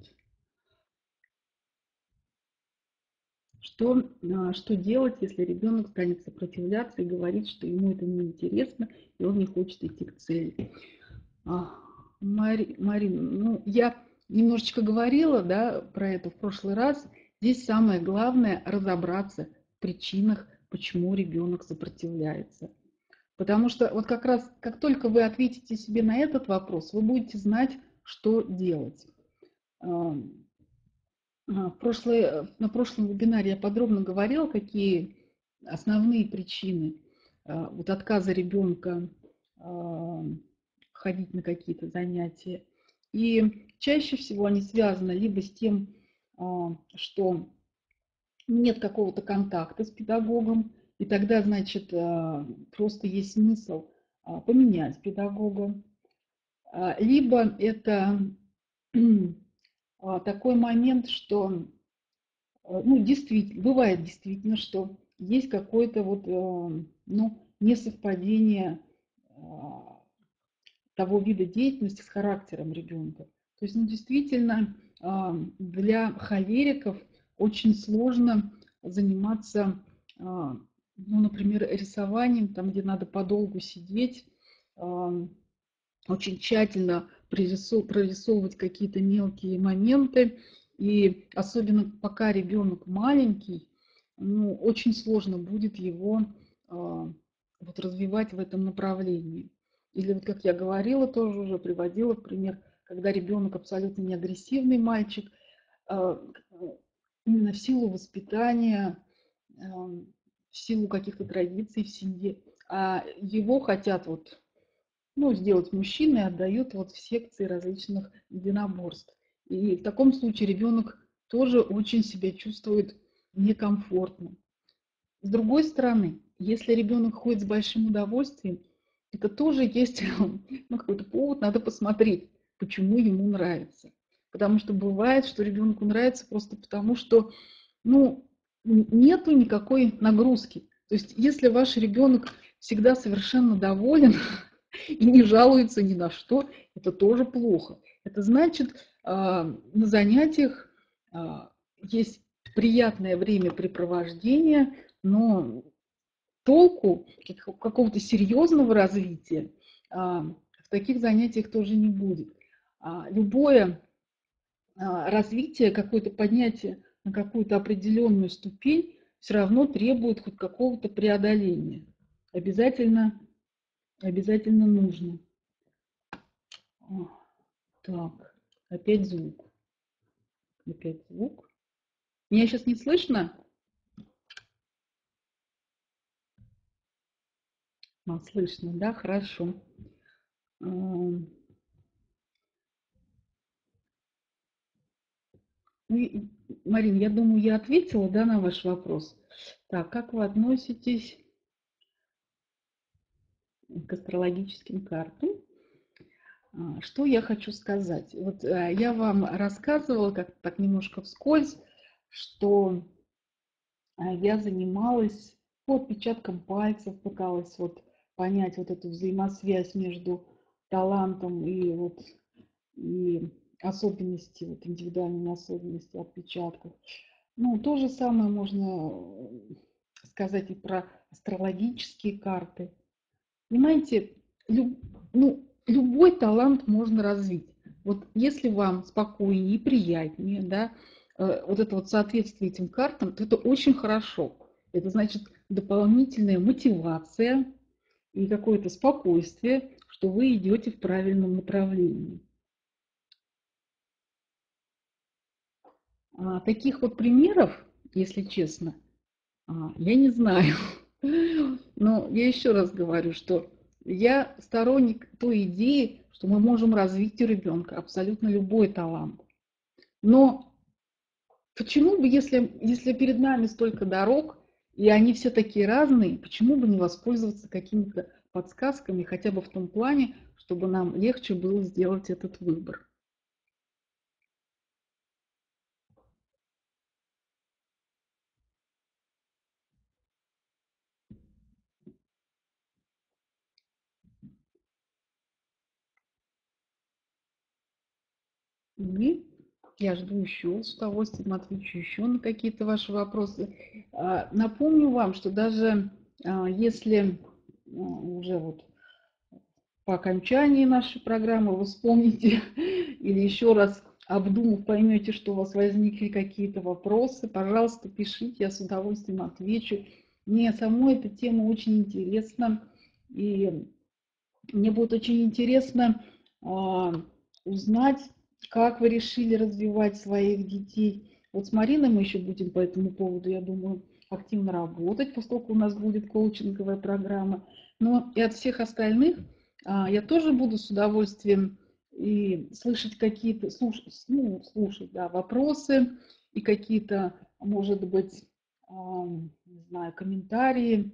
Что делать, если ребенок станет сопротивляться и говорить, что ему это неинтересно, и он не хочет идти к цели? Марина, ну, я немножечко говорила, да, про это в прошлый раз. Здесь самое главное разобраться в причинах, почему ребенок сопротивляется. Потому что вот как раз, как только вы ответите себе на этот вопрос, вы будете знать, что делать. На прошлом вебинаре я подробно говорила, какие основные причины вот отказа ребенка ходить на какие-то занятия. И чаще всего они связаны либо с тем, что нет какого-то контакта с педагогом, и тогда, значит, просто есть смысл поменять педагога. Либо это такой момент, что, ну, действительно, бывает действительно, что есть какое-то вот, ну, несовпадение того вида деятельности с характером ребенка. То есть, ну, действительно, для холериков очень сложно заниматься, ну, например, рисованием, там, где надо подолгу сидеть, очень тщательно прорисовывать какие-то мелкие моменты. И особенно пока ребенок маленький, ну, очень сложно будет его вот развивать в этом направлении. Или вот как я говорила, тоже уже приводила в пример, когда ребенок абсолютно не агрессивный мальчик, именно в силу воспитания, в силу каких-то традиций в семье, а его хотят вот, ну, сделать мужчиной, отдают вот в секции различных единоборств. И в таком случае ребенок тоже очень себя чувствует некомфортно. С другой стороны, если ребенок ходит с большим удовольствием, это тоже есть ну, какой-то повод, надо посмотреть, почему ему нравится. Потому что бывает, что ребенку нравится просто потому, что, ну, нету никакой нагрузки. То есть если ваш ребенок всегда совершенно доволен и не жалуется ни на что, это тоже плохо. Это значит, на занятиях есть приятное времяпрепровождение, но толку какого-то серьезного развития в таких занятиях тоже не будет. Любое развитие, какое-то поднятие на какую-то определенную ступень все равно требует хоть какого-то преодоления. Обязательно, обязательно нужно. Так, опять звук. Опять звук. Меня сейчас не слышно? Слышно, да? Хорошо. Ну, Марина, я думаю, я ответила, да, на ваш вопрос. Так, как вы относитесь к астрологическим картам? Что я хочу сказать? Вот я вам рассказывала, как так немножко вскользь, что я занималась по отпечаткам пальцев, пыталась вот понять вот эту взаимосвязь между талантом и особенности, вот индивидуальными особенности отпечатков. Ну, то же самое можно сказать и про астрологические карты. Понимаете, любой талант можно развить. Вот если вам спокойнее и приятнее, да, вот это вот соответствие этим картам, то это очень хорошо. Это значит дополнительная мотивация и какое-то спокойствие, что вы идете в правильном направлении. Таких вот примеров, если честно, я не знаю. Но я еще раз говорю, что я сторонник той идеи, что мы можем развить у ребенка абсолютно любой талант. Но почему бы, если перед нами столько дорог, и они все такие разные, почему бы не воспользоваться какими-то подсказками, хотя бы в том плане, чтобы нам легче было сделать этот выбор. И я жду еще, с удовольствием отвечу еще на какие-то ваши вопросы. Напомню вам, что даже если уже вот по окончании нашей программы вы вспомните или еще раз обдумав, поймете, что у вас возникли какие-то вопросы, пожалуйста, пишите, я с удовольствием отвечу. Мне самой эта тема очень интересна, и мне будет очень интересно узнать, как вы решили развивать своих детей. Вот с Мариной мы еще будем по этому поводу, я думаю, активно работать, поскольку у нас будет коучинговая программа. Но и от всех остальных я тоже буду с удовольствием и слышать какие-то, слушать, да, вопросы и какие-то, может быть, не знаю, комментарии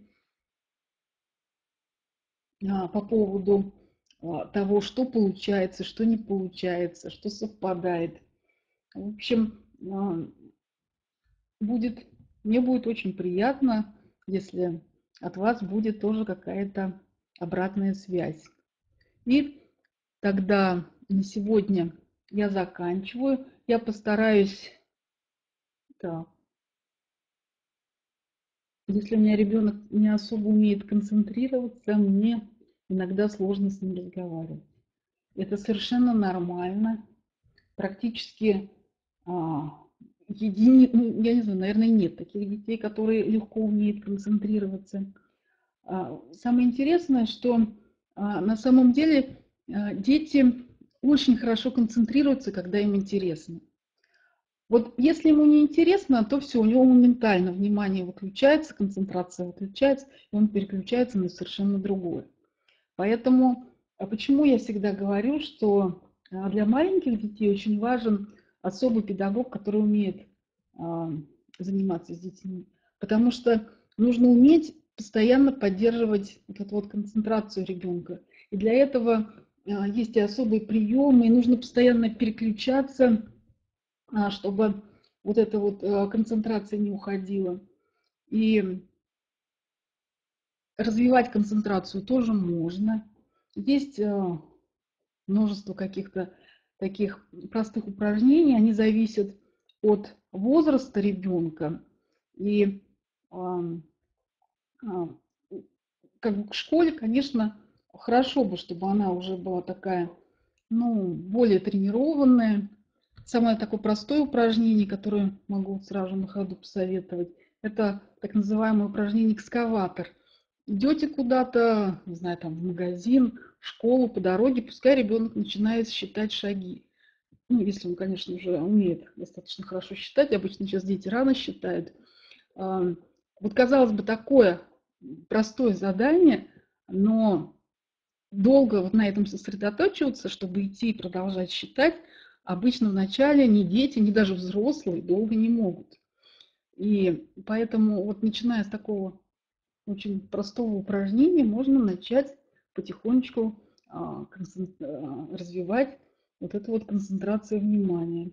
по поводу того, что получается, что не получается, что совпадает. В общем, мне будет очень приятно, если от вас будет тоже какая-то обратная связь. И тогда на сегодня я заканчиваю. Я постараюсь, да, если у меня ребенок не особо умеет концентрироваться, мне иногда сложно с ним разговаривать. Это совершенно нормально. Практически я не знаю, наверное, нет таких детей, которые легко умеют концентрироваться. Самое интересное, что на самом деле дети очень хорошо концентрируются, когда им интересно. Вот если ему не интересно, то все, у него моментально внимание выключается, концентрация выключается, и он переключается на совершенно другое. Поэтому, почему я всегда говорю, что для маленьких детей очень важен особый педагог, который умеет заниматься с детьми. Потому что нужно уметь постоянно поддерживать вот эту вот концентрацию ребенка. И для этого есть и особые приемы, и нужно постоянно переключаться, чтобы вот эта вот концентрация не уходила. И развивать концентрацию тоже можно. Есть множество каких-то таких простых упражнений, они зависят от возраста ребенка. И а, как бы к школе, конечно, хорошо бы, чтобы она уже была такая, ну, более тренированная. Самое такое простое упражнение, которое могу сразу на ходу посоветовать, это так называемое упражнение экскаватор. Идете куда-то, не знаю, там в магазин, в школу, по дороге, пускай ребенок начинает считать шаги. Ну, если он, конечно, уже умеет достаточно хорошо считать. Обычно сейчас дети рано считают. Вот, казалось бы, такое простое задание, но долго вот на этом сосредоточиваться, чтобы идти и продолжать считать, обычно вначале ни дети, ни даже взрослые долго не могут. И поэтому вот начиная с такого очень простого упражнения можно начать потихонечку развивать вот эту вот концентрацию внимания.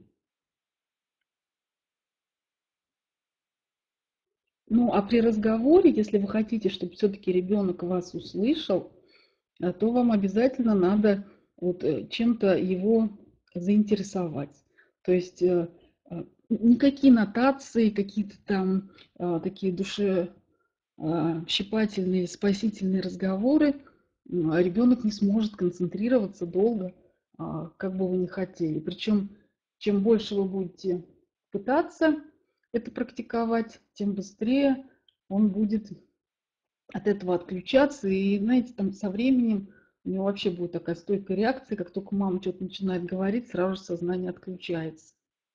Ну, а при разговоре, если вы хотите, чтобы все-таки ребенок вас услышал, то вам обязательно надо вот чем-то его заинтересовать. То есть никакие нотации, какие-то там такие душещипательные, спасительные разговоры ребенок не сможет концентрироваться долго, как бы вы ни хотели. Причем, чем больше вы будете пытаться это практиковать, тем быстрее он будет от этого отключаться. И, знаете, там со временем у него вообще будет такая стойкая реакция, как только мама что-то начинает говорить, сразу же сознание отключается.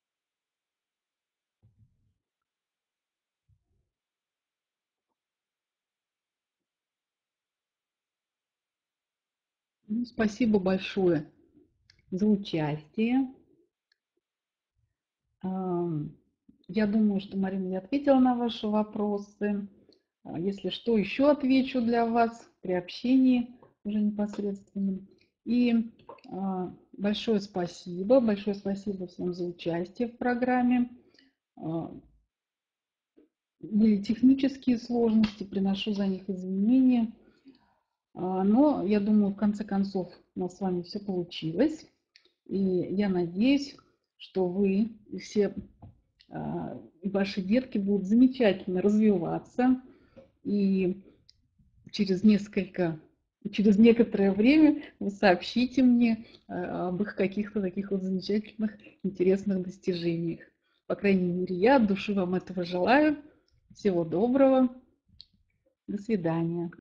Ну, спасибо большое за участие. Я думаю, что, Марина, я ответила на ваши вопросы. Если что, еще отвечу для вас при общении уже непосредственно. И большое спасибо всем за участие в программе. Были технические сложности, приношу за них извинения. Но я думаю, в конце концов у нас с вами все получилось. И я надеюсь, что вы все и ваши детки будут замечательно развиваться. И через через некоторое время вы сообщите мне об их каких-то таких вот замечательных, интересных достижениях. По крайней мере, я от души вам этого желаю. Всего доброго. До свидания.